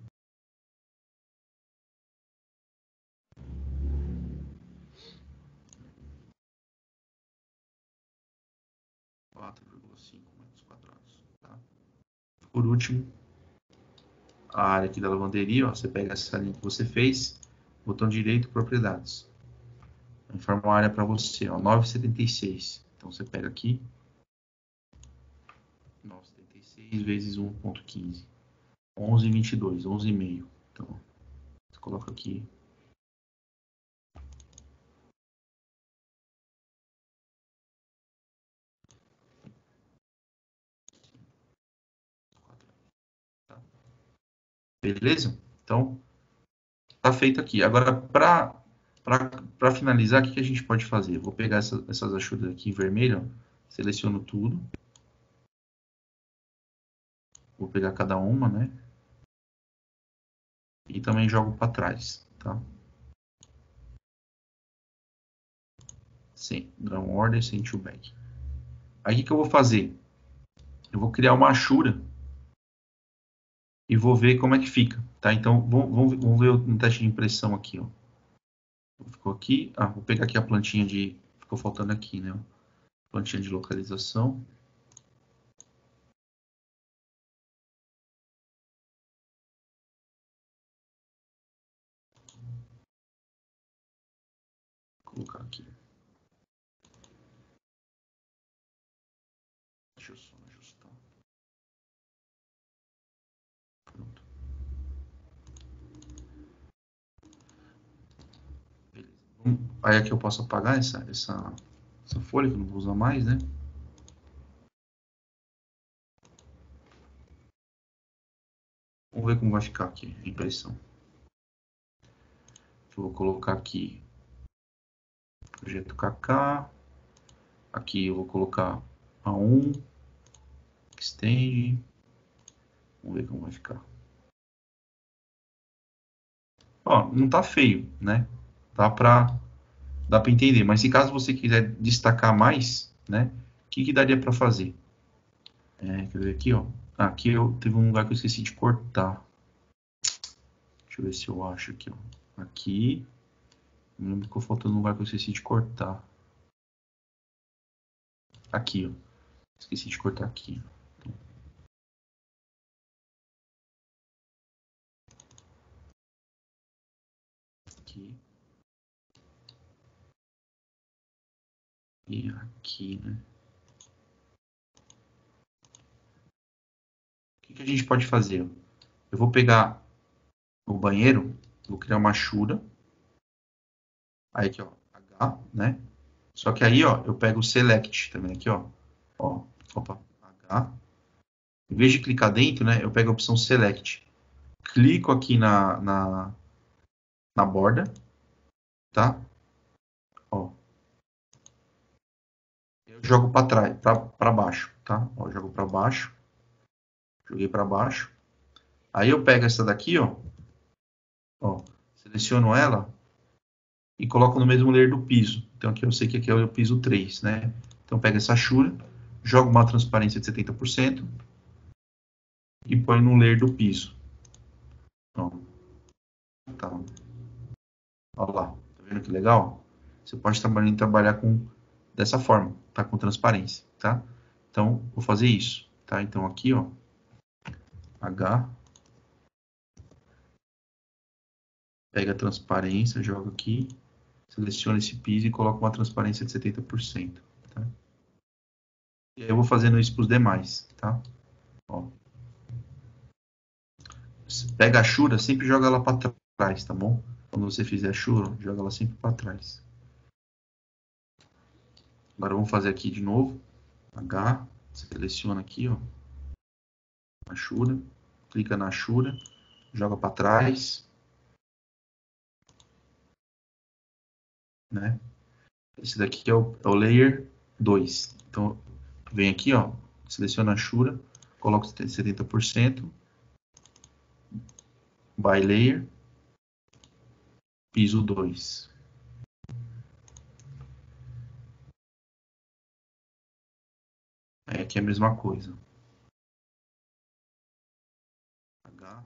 A: 4,5 metros quadrados. Tá? Por último, a área aqui da lavanderia, ó, você pega essa linha que você fez, botão direito, propriedades. Informa a área para você, ó, 9,76. Então você pega aqui, 9,76 vezes 1,15. 11,22, 11,5. Então, você coloca aqui. Beleza? Então, tá feito aqui. Agora, para finalizar, o que a gente pode fazer? Eu vou pegar essas achuras aqui em vermelho, ó, seleciono tudo. Vou pegar cada uma, né? E também jogo para trás, tá? Sem drum order, sem to back. Aí o que eu vou fazer? Eu vou criar uma achura e vou ver como é que fica, tá? Então, vamos ver um teste de impressão aqui, ó. Ficou aqui. Ah, vou pegar aqui a plantinha de... Ficou faltando aqui, né? Plantinha de localização. Vou colocar aqui. Deixa eu só ajustar. Pronto. Beleza. Aí aqui eu posso apagar essa folha que eu não vou usar mais, né? Vamos ver como vai ficar aqui a impressão. Vou colocar aqui projeto KK. Aqui eu vou colocar A1, extend. Vamos ver como vai ficar. Ó, não tá feio, né? Dá para entender. Mas se caso você quiser destacar mais, né? O que daria para fazer? Quer ver aqui, ó. Aqui teve um lugar que eu esqueci de cortar. Deixa eu ver se eu acho aqui, ó. Aqui. Não lembro que ficou faltando um lugar que eu esqueci de cortar. Aqui, ó. Esqueci de cortar aqui. Aqui. E aqui, né? O que a gente pode fazer? Eu vou pegar o banheiro, vou criar uma achura. Aí aqui, ó, H, né? Só que aí, ó, eu pego o select também aqui, ó. Ó, opa, H. Em vez de clicar dentro, né, eu pego a opção select. Clico aqui na borda, tá? Ó. Eu jogo para trás, para baixo, tá? Ó, jogo para baixo. Joguei para baixo. Aí eu pego essa daqui, ó. Ó, seleciono ela e coloco no mesmo layer do piso. Então aqui eu sei que aqui é o piso 3, né? Então pega essa achura, jogo uma transparência de 70% e põe no layer do piso. Ó. Tá. Olha lá, tá vendo que legal? Você pode também trabalhar dessa forma, tá? Com transparência, tá? Então, vou fazer isso, tá? Então aqui, ó, H, pega a transparência, joga aqui, seleciona esse piso e coloca uma transparência de 70%, tá? E aí eu vou fazendo isso para os demais, tá? Ó. Pega a Ashura, sempre joga ela para trás, tá bom? Quando você fizer a Ashura, joga ela sempre para trás. Agora vamos fazer aqui de novo. H, seleciona aqui, ó. Ashura, clica na Ashura, joga para trás, né? Esse daqui é o layer 2. Então, vem aqui, ó, seleciona a Ashura, coloca 70%, by layer, piso 2. Aí aqui é a mesma coisa. H.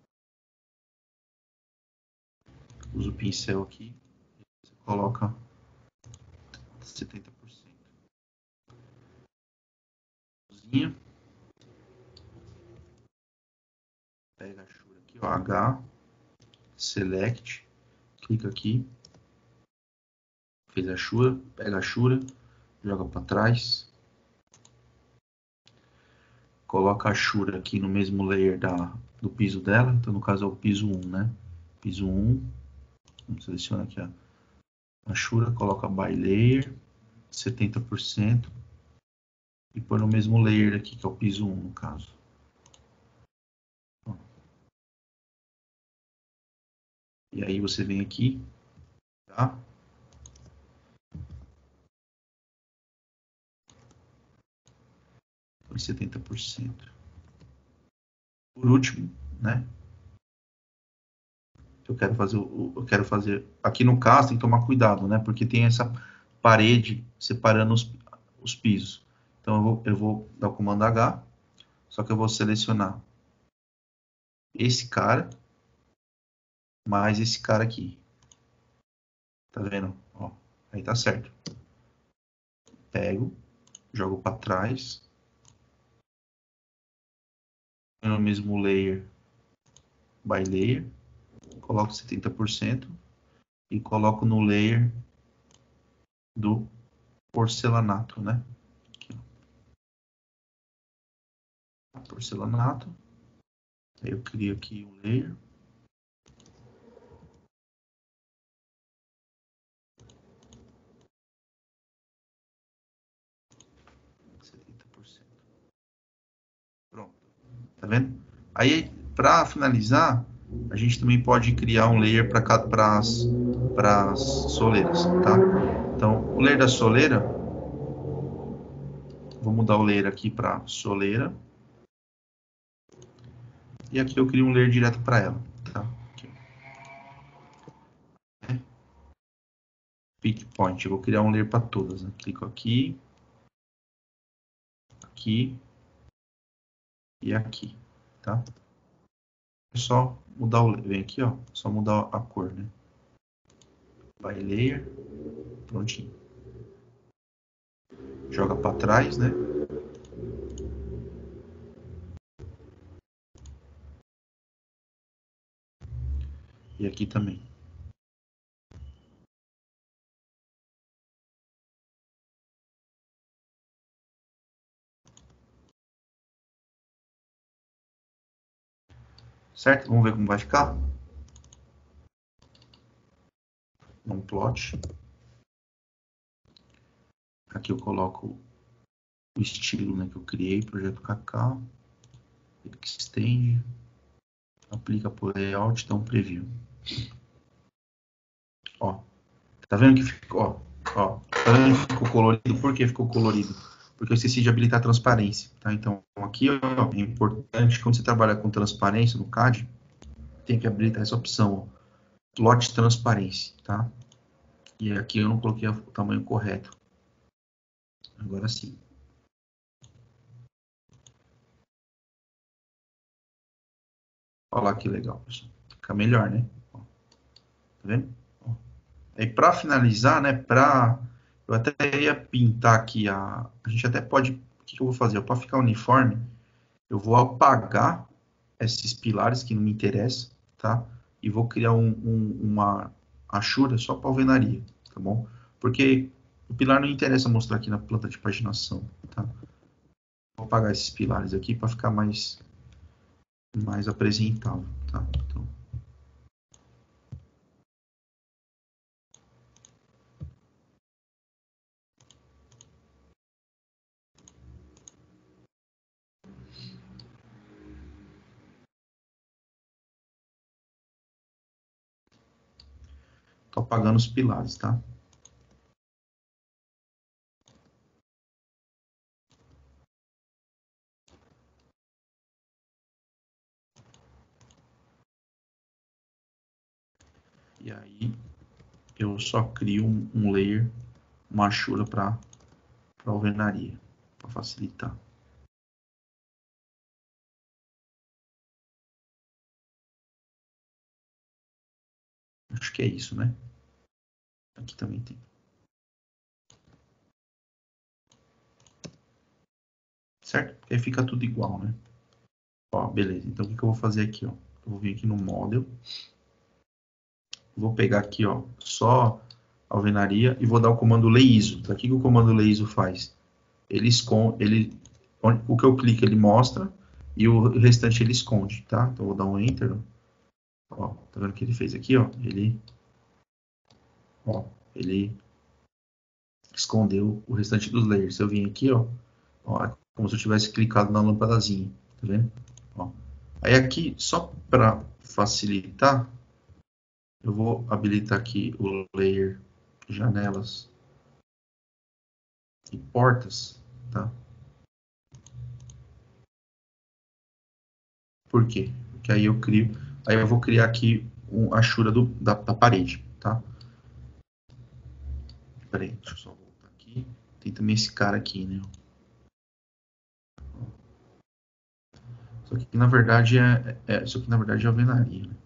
A: Usa o pincel aqui, você coloca 70%. Pega a Ashura aqui, ó, H, select, clica aqui, fez a Ashura, pega a Ashura, joga para trás, coloca a Ashura aqui no mesmo layer do piso dela, então no caso é o piso 1, né? Piso 1, seleciona aqui a Ashura, coloca by layer, 70%, e põe no mesmo layer aqui, que é o piso 1 no caso. E aí você vem aqui, tá? Põe 70%. Por último, né? Eu quero fazer aqui no caso tem que tomar cuidado, né? Porque tem essa parede separando os pisos. Então eu vou dar o comando H, só que eu vou selecionar esse cara mais esse cara aqui. Tá vendo? Ó, aí tá certo. Pego, jogo para trás, no mesmo layer by layer, coloco 70% e coloco no layer do porcelanato, né? Aqui, ó. Porcelanato. Aí eu crio aqui um layer. Pronto. Tá vendo? Aí, para finalizar, a gente também pode criar um layer para as soleiras, tá? Então, o layer da soleira, vou mudar o layer aqui para soleira. E aqui eu crio um layer direto para ela, tá? Aqui. Pick point, eu vou criar um layer para todas, né? Clico aqui, aqui e aqui, tá? É só mudar o layer, vem aqui, ó, só mudar a cor, né? By layer, prontinho. Joga para trás, né? E aqui também. Certo? Vamos ver como vai ficar? Um plot. Aqui eu coloco o estilo, né, que eu criei, projeto Kaká, extende, aplica por layout, dá um preview. Ó, tá vendo que ficou, ó, tá vendo que ficou colorido? Por que ficou colorido? Porque eu esqueci de habilitar a transparência, tá? Então, aqui, ó, é importante, quando você trabalha com transparência no CAD, tem que habilitar essa opção, ó, plot transparência, tá? E aqui eu não coloquei o tamanho correto. Agora sim. Olha lá que legal, pessoal. Fica melhor, né? Ó, tá vendo? Ó. Aí para finalizar, né? Eu até ia pintar aqui a gente até pode. O que eu vou fazer? Para ficar uniforme, eu vou apagar esses pilares que não me interessam, tá? E vou criar uma achura só para alvenaria, tá bom? Porque o pilar não interessa mostrar aqui na planta de paginação, tá? apagar esses pilares aqui para ficar mais apresentável, tá? Então, tô apagando os pilares, tá? E aí eu só crio um layer, uma achura para alvenaria, para facilitar. Acho que é isso, né? Aqui também tem. Certo? Porque aí fica tudo igual, né? Ó, beleza. Então, o que eu vou fazer aqui, ó? Eu vou vir aqui no Model. Vou pegar aqui, ó, só alvenaria e vou dar o comando LayISO. Então, o que o comando LayISO faz? Ele esconde, o que eu clico ele mostra e o restante ele esconde, tá? Então, eu vou dar um Enter. Ó, tá vendo o que ele fez aqui, ó? Ele escondeu o restante dos layers. Se eu vim aqui, ó, é como se eu tivesse clicado na lâmpadazinha, tá vendo? Ó. Aí aqui, só para facilitar, eu vou habilitar aqui o layer janelas e portas, tá? Por quê? Porque aí eu vou criar aqui a achura da parede, tá? Peraí, deixa eu só voltar aqui. Tem também esse cara aqui, né? Isso aqui na verdade isso aqui na verdade é alvenaria, né?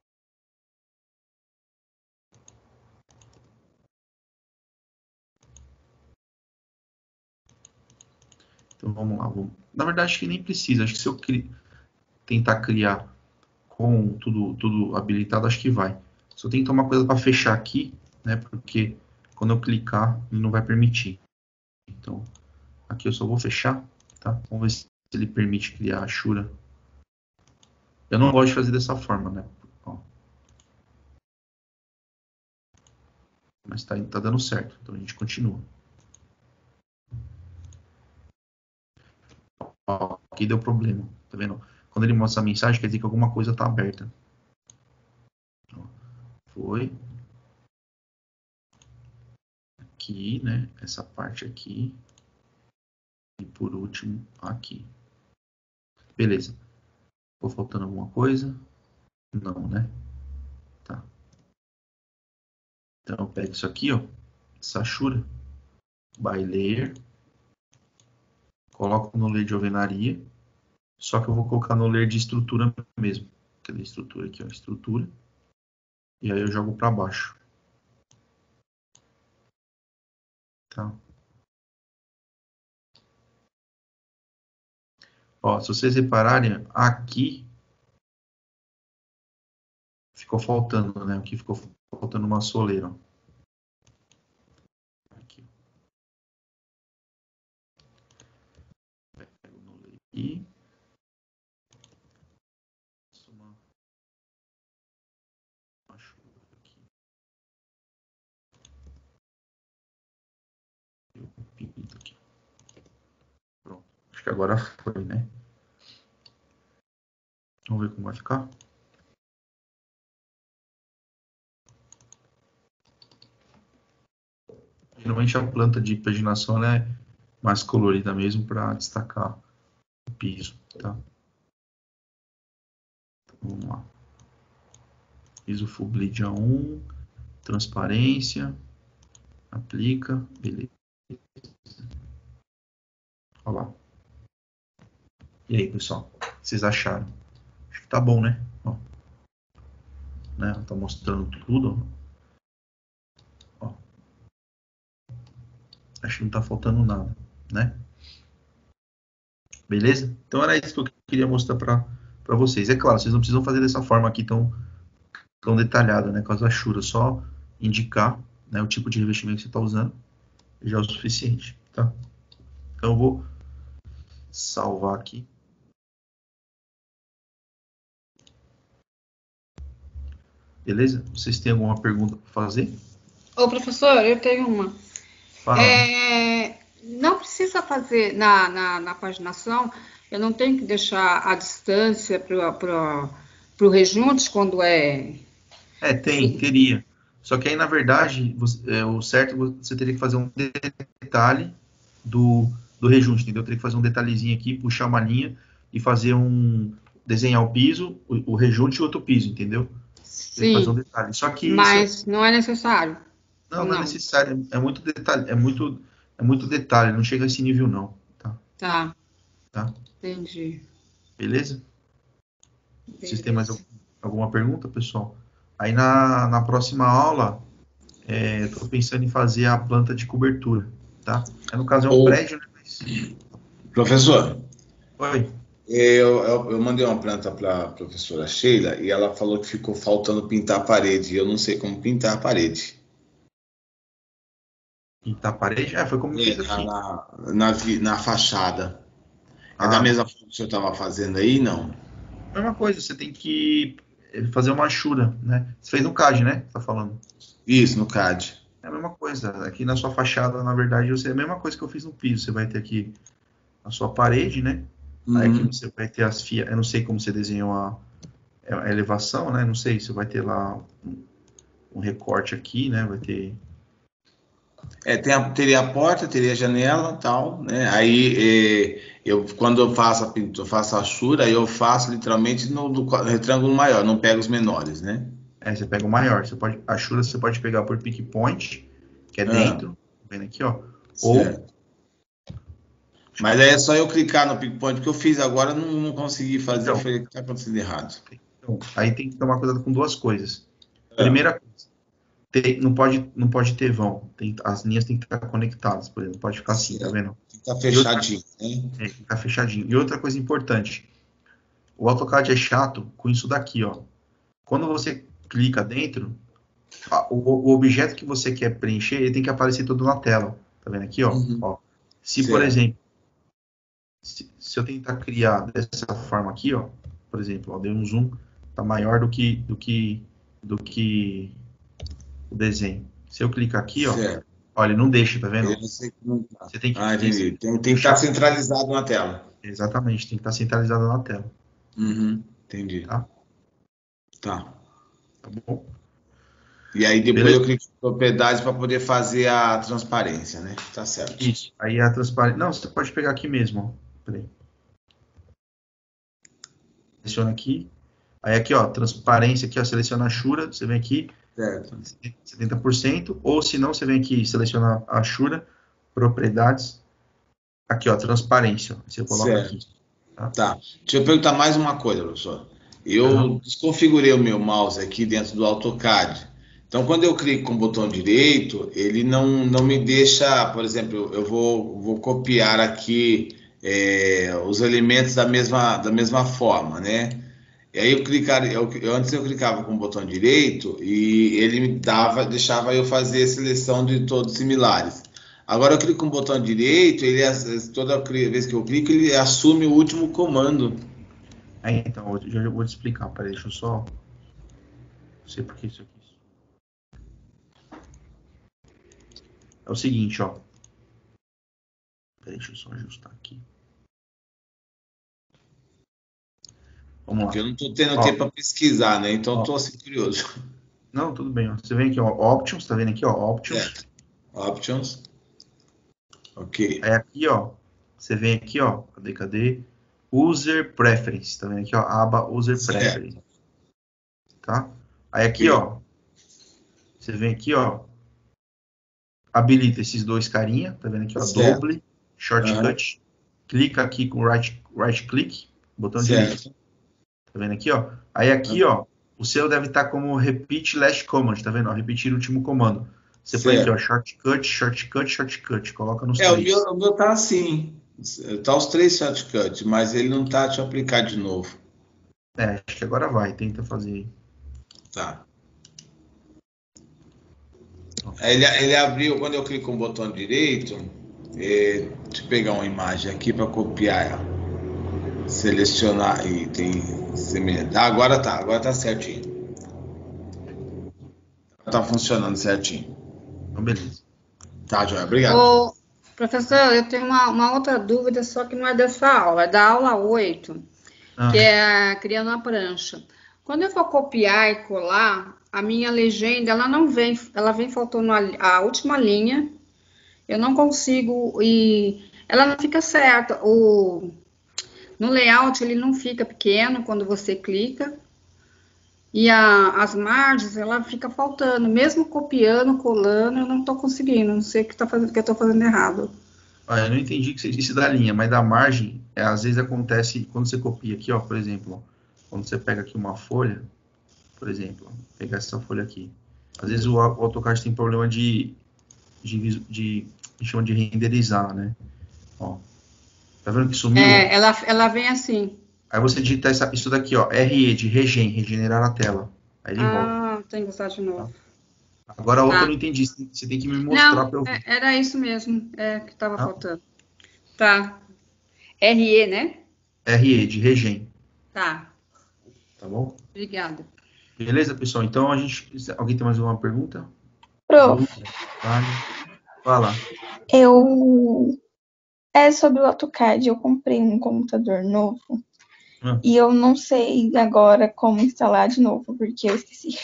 A: Então vamos lá. Na verdade, acho que nem precisa. Acho que se eu tentar criar com tudo habilitado, acho que vai. Só tem que tomar coisa para fechar aqui, né? Porque quando eu clicar, ele não vai permitir. Então, aqui eu só vou fechar, tá? Vamos ver se ele permite criar a Shura. Eu não gosto de fazer dessa forma, né? Ó. Mas tá dando certo. Então a gente continua. Ó, aqui deu problema, tá vendo? Quando ele mostra a mensagem, quer dizer que alguma coisa está aberta. Ó, foi. Aqui, né? Essa parte aqui. E por último, aqui. Beleza. Ficou faltando alguma coisa? Não, né? Tá. Então eu pego isso aqui, ó. Essa achura. By layer. Coloco no layer de alvenaria. Só que eu vou colocar no layer de estrutura mesmo. Cadê a estrutura aqui, ó? Estrutura. E aí eu jogo para baixo. Tá? Ó, se vocês repararem, aqui ficou faltando, né? Aqui ficou faltando uma soleira. Aqui. Pego no layer e aqui. Eu pinto aqui. Pronto. Acho que agora foi, né? Vamos ver como vai ficar. Geralmente a planta de paginação ela é mais colorida mesmo para destacar o piso, tá? Então, vamos lá. Piso full bleed a 1, transparência, aplica, beleza. Olha lá. E aí, pessoal, o que vocês acharam? Acho que tá bom, né? Ó, né? Tá mostrando tudo. Ó. Acho que não tá faltando nada, né? Beleza? Então era isso que eu queria mostrar para vocês. É claro, vocês não precisam fazer dessa forma aqui tão detalhada, né? Com as achuras, só indicar, né, o tipo de revestimento que você está usando já é o suficiente, tá? Então eu vou salvar aqui. Beleza? Vocês têm alguma pergunta para fazer?
C: Ô, professor, eu tenho uma.
A: Fala.
C: Não precisa fazer na paginação, eu não tenho que deixar a distância para o rejunte quando é.
A: Teria. Só que aí, na verdade, o certo, você teria que fazer um detalhe do rejunte, entendeu? Eu teria que fazer um detalhezinho aqui, puxar uma linha e fazer desenhar o piso, o rejunte e outro piso, entendeu? Teria que fazer um
C: Sim,
A: detalhe. Só que
C: mas não é necessário.
A: não é necessário, é muito detalhe, é muito detalhe, não chega a esse nível não,
C: Tá,
A: tá?
C: entendi.
A: Beleza? Vocês têm mais
C: Beleza.
A: alguma pergunta, pessoal? Aí na próxima aula, eu estou pensando em fazer a planta de cobertura, tá? No caso é um prédio, né?
D: Professor,
A: Oi.
D: eu mandei uma planta para a professora Sheila e ela falou que ficou faltando pintar a parede. E eu não sei como pintar a parede.
A: Pintar a parede? Foi como eu fiz aqui.
D: Na fachada. É da
A: Ah,
D: mesma forma que o senhor estava fazendo aí, não?
A: mesma coisa, você tem que fazer uma achura, né? Você fez no CAD, né? Você tá falando.
D: Isso, no CAD.
A: É a mesma coisa. Aqui na sua fachada, na verdade, é a mesma coisa que eu fiz no piso. Você vai ter aqui a sua parede, né? Aí aqui você vai ter as fias. Eu não sei como você desenhou a elevação, né? Não sei. Você vai ter lá um recorte aqui, né? Vai ter.
D: Teria a porta, teria a janela, tal, né? Aí quando eu faço a pintura, eu faço a achura, aí eu faço literalmente no retângulo maior, não pego os menores, né?
A: Você pega o maior. A achura você pode pegar por pick point, que é dentro. Tá vendo aqui, ó.
D: Certo. Mas aí é só eu clicar no pick point, porque eu fiz agora, não consegui fazer,
A: Então,
D: eu falei que tá acontecendo errado.
A: Então, aí tem que tomar cuidado com duas coisas. Primeira coisa, não pode ter vão. As linhas têm que estar conectadas, por exemplo. Não pode ficar assim, tá vendo?
D: Tem que estar fechadinho, né?
A: Tem que estar fechadinho. E outra coisa importante, o AutoCAD é chato com isso daqui, ó. Quando você clica dentro, o objeto que você quer preencher, ele tem que aparecer todo na tela. Tá vendo aqui, ó? Se, por exemplo, se eu tentar criar dessa forma aqui, ó, por exemplo, ó, dei um zoom, tá maior do que o desenho. Se eu clicar aqui, ó, olha, ele não deixa, tá vendo?
D: Você tem que
A: entendi.
D: Tem que estar centralizado na tela.
A: Exatamente, tem que estar centralizado na tela.
D: Entendi.
A: Tá bom?
D: E aí depois eu clico em propriedades para poder fazer a transparência, né? Tá certo.
A: Isso. Aí a transparência. Não, você pode pegar aqui mesmo, ó. Peraí. Seleciona aqui. Aí aqui, ó, transparência aqui, ó, seleciona a Ashura, você vem aqui,
D: certo.
A: 70%, ou se não, você vem aqui, seleciona a Ashura, propriedades, aqui, ó, transparência, você coloca aqui.
D: Tá. Deixa eu perguntar mais uma coisa, professor. Eu desconfigurei o meu mouse aqui dentro do AutoCAD. Então, quando eu clico com o botão direito, ele não me deixa, por exemplo, eu vou copiar aqui os elementos da mesma forma, né? E aí antes eu clicava com o botão direito e ele deixava eu fazer a seleção de todos similares. Agora eu clico com o botão direito, toda vez que eu clico, ele assume o último comando.
A: Então, eu já vou te explicar, peraí, deixa eu só... Não sei por que isso aqui... É o seguinte, ó. Peraí, deixa eu só ajustar aqui. Vamos lá.
D: Porque eu não estou tendo tempo para pesquisar, né? Então estou assim curioso.
A: Não, tudo bem. Ó. Você vem aqui, ó, Options, tá vendo aqui, ó, Options.
D: Options. Ok.
A: Aí aqui, ó, você vem aqui, ó, cadê? User Preference, tá vendo aqui, ó, aba User Preference. Tá? Aí aqui, ó, você vem aqui, ó, habilita esses dois carinha, tá vendo aqui, ó, Double, Shortcut, clica aqui com right click, botão direito. Tá vendo aqui, ó? Aí aqui, ó, o seu deve estar como Repeat Last Command, tá vendo? Ó, repetir o último comando. Você põe aqui, ó, shortcut, coloca nos três.
D: O meu tá assim, tá os três shortcuts, mas ele não tá, deixa eu aplicar de novo.
A: Acho que agora vai, tenta fazer aí.
D: Tá. Ele abriu, quando eu clico com o botão direito, Deixa eu pegar uma imagem aqui para copiar ela. Selecionar e tem semelhança. Agora tá certinho. Tá funcionando certinho.
A: Então, beleza.
D: Tá, Joia, obrigado.
C: Ô, professor, eu tenho uma outra dúvida, só que não é dessa aula, é da aula 8, que é criando a prancha. Quando eu for copiar e colar, a minha legenda, ela não vem, ela vem faltando a última linha, eu não consigo, e ela não fica certa. No layout, ele não fica pequeno quando você clica, e as margens, ela fica faltando. Mesmo copiando, colando, eu não estou conseguindo. Não sei o que, que eu estou fazendo errado.
A: Olha, eu não entendi o que você disse da linha, mas da margem, às vezes acontece quando você copia aqui, ó, por exemplo, ó, quando você pega aqui uma folha, por exemplo, ó, pegar essa folha aqui. Às vezes o AutoCAD tem problema de chama de renderizar, né? Ó, tá vendo que sumiu?
C: Ela vem assim.
A: Aí você digita isso daqui, ó, RE de regenerar a tela. Aí ele volta.
C: Tem que usar de novo.
A: Agora a outra eu
C: Tá.
A: não entendi. Você tem que me mostrar para eu ver.
C: Era isso mesmo, que estava faltando. Tá. RE, né?
A: RE de regen.
C: Tá.
A: Tá bom?
C: Obrigada.
A: Beleza, pessoal? Então alguém tem mais alguma pergunta?
E: Prof,
A: Fala.
E: É sobre o AutoCAD. Eu comprei um computador novo e eu não sei agora como instalar de novo, porque eu esqueci.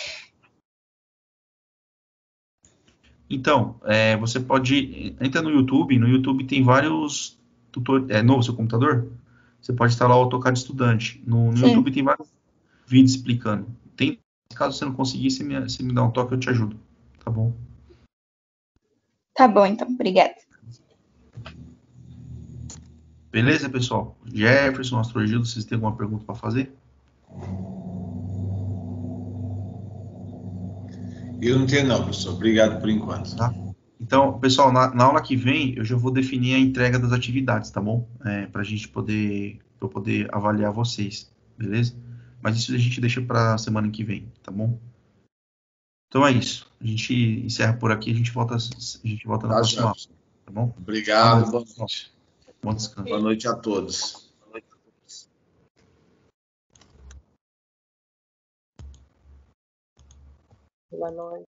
A: Então, você pode... Entra no YouTube. No YouTube tem vários tutoriais. É novo seu computador? Você pode instalar o AutoCAD Estudante. No YouTube tem vários vídeos explicando. Caso você não conseguir, você me dá um toque, eu te ajudo. Tá bom?
E: Tá bom, então. Obrigada.
A: Beleza, pessoal? Jefferson, Astrogildo, vocês têm alguma pergunta para fazer?
D: Eu não tenho não, professor. Obrigado por enquanto.
A: Tá? Então, pessoal, na aula que vem, eu já vou definir a entrega das atividades, tá bom? Para a gente poder avaliar vocês, beleza? Mas isso a gente deixa para a semana que vem, tá bom? Então é isso. A gente encerra por aqui, a gente volta na próxima aula, tá bom?
D: Obrigado, boa noite.
A: Bom descanso.
D: Boa noite a todos.
B: Boa noite.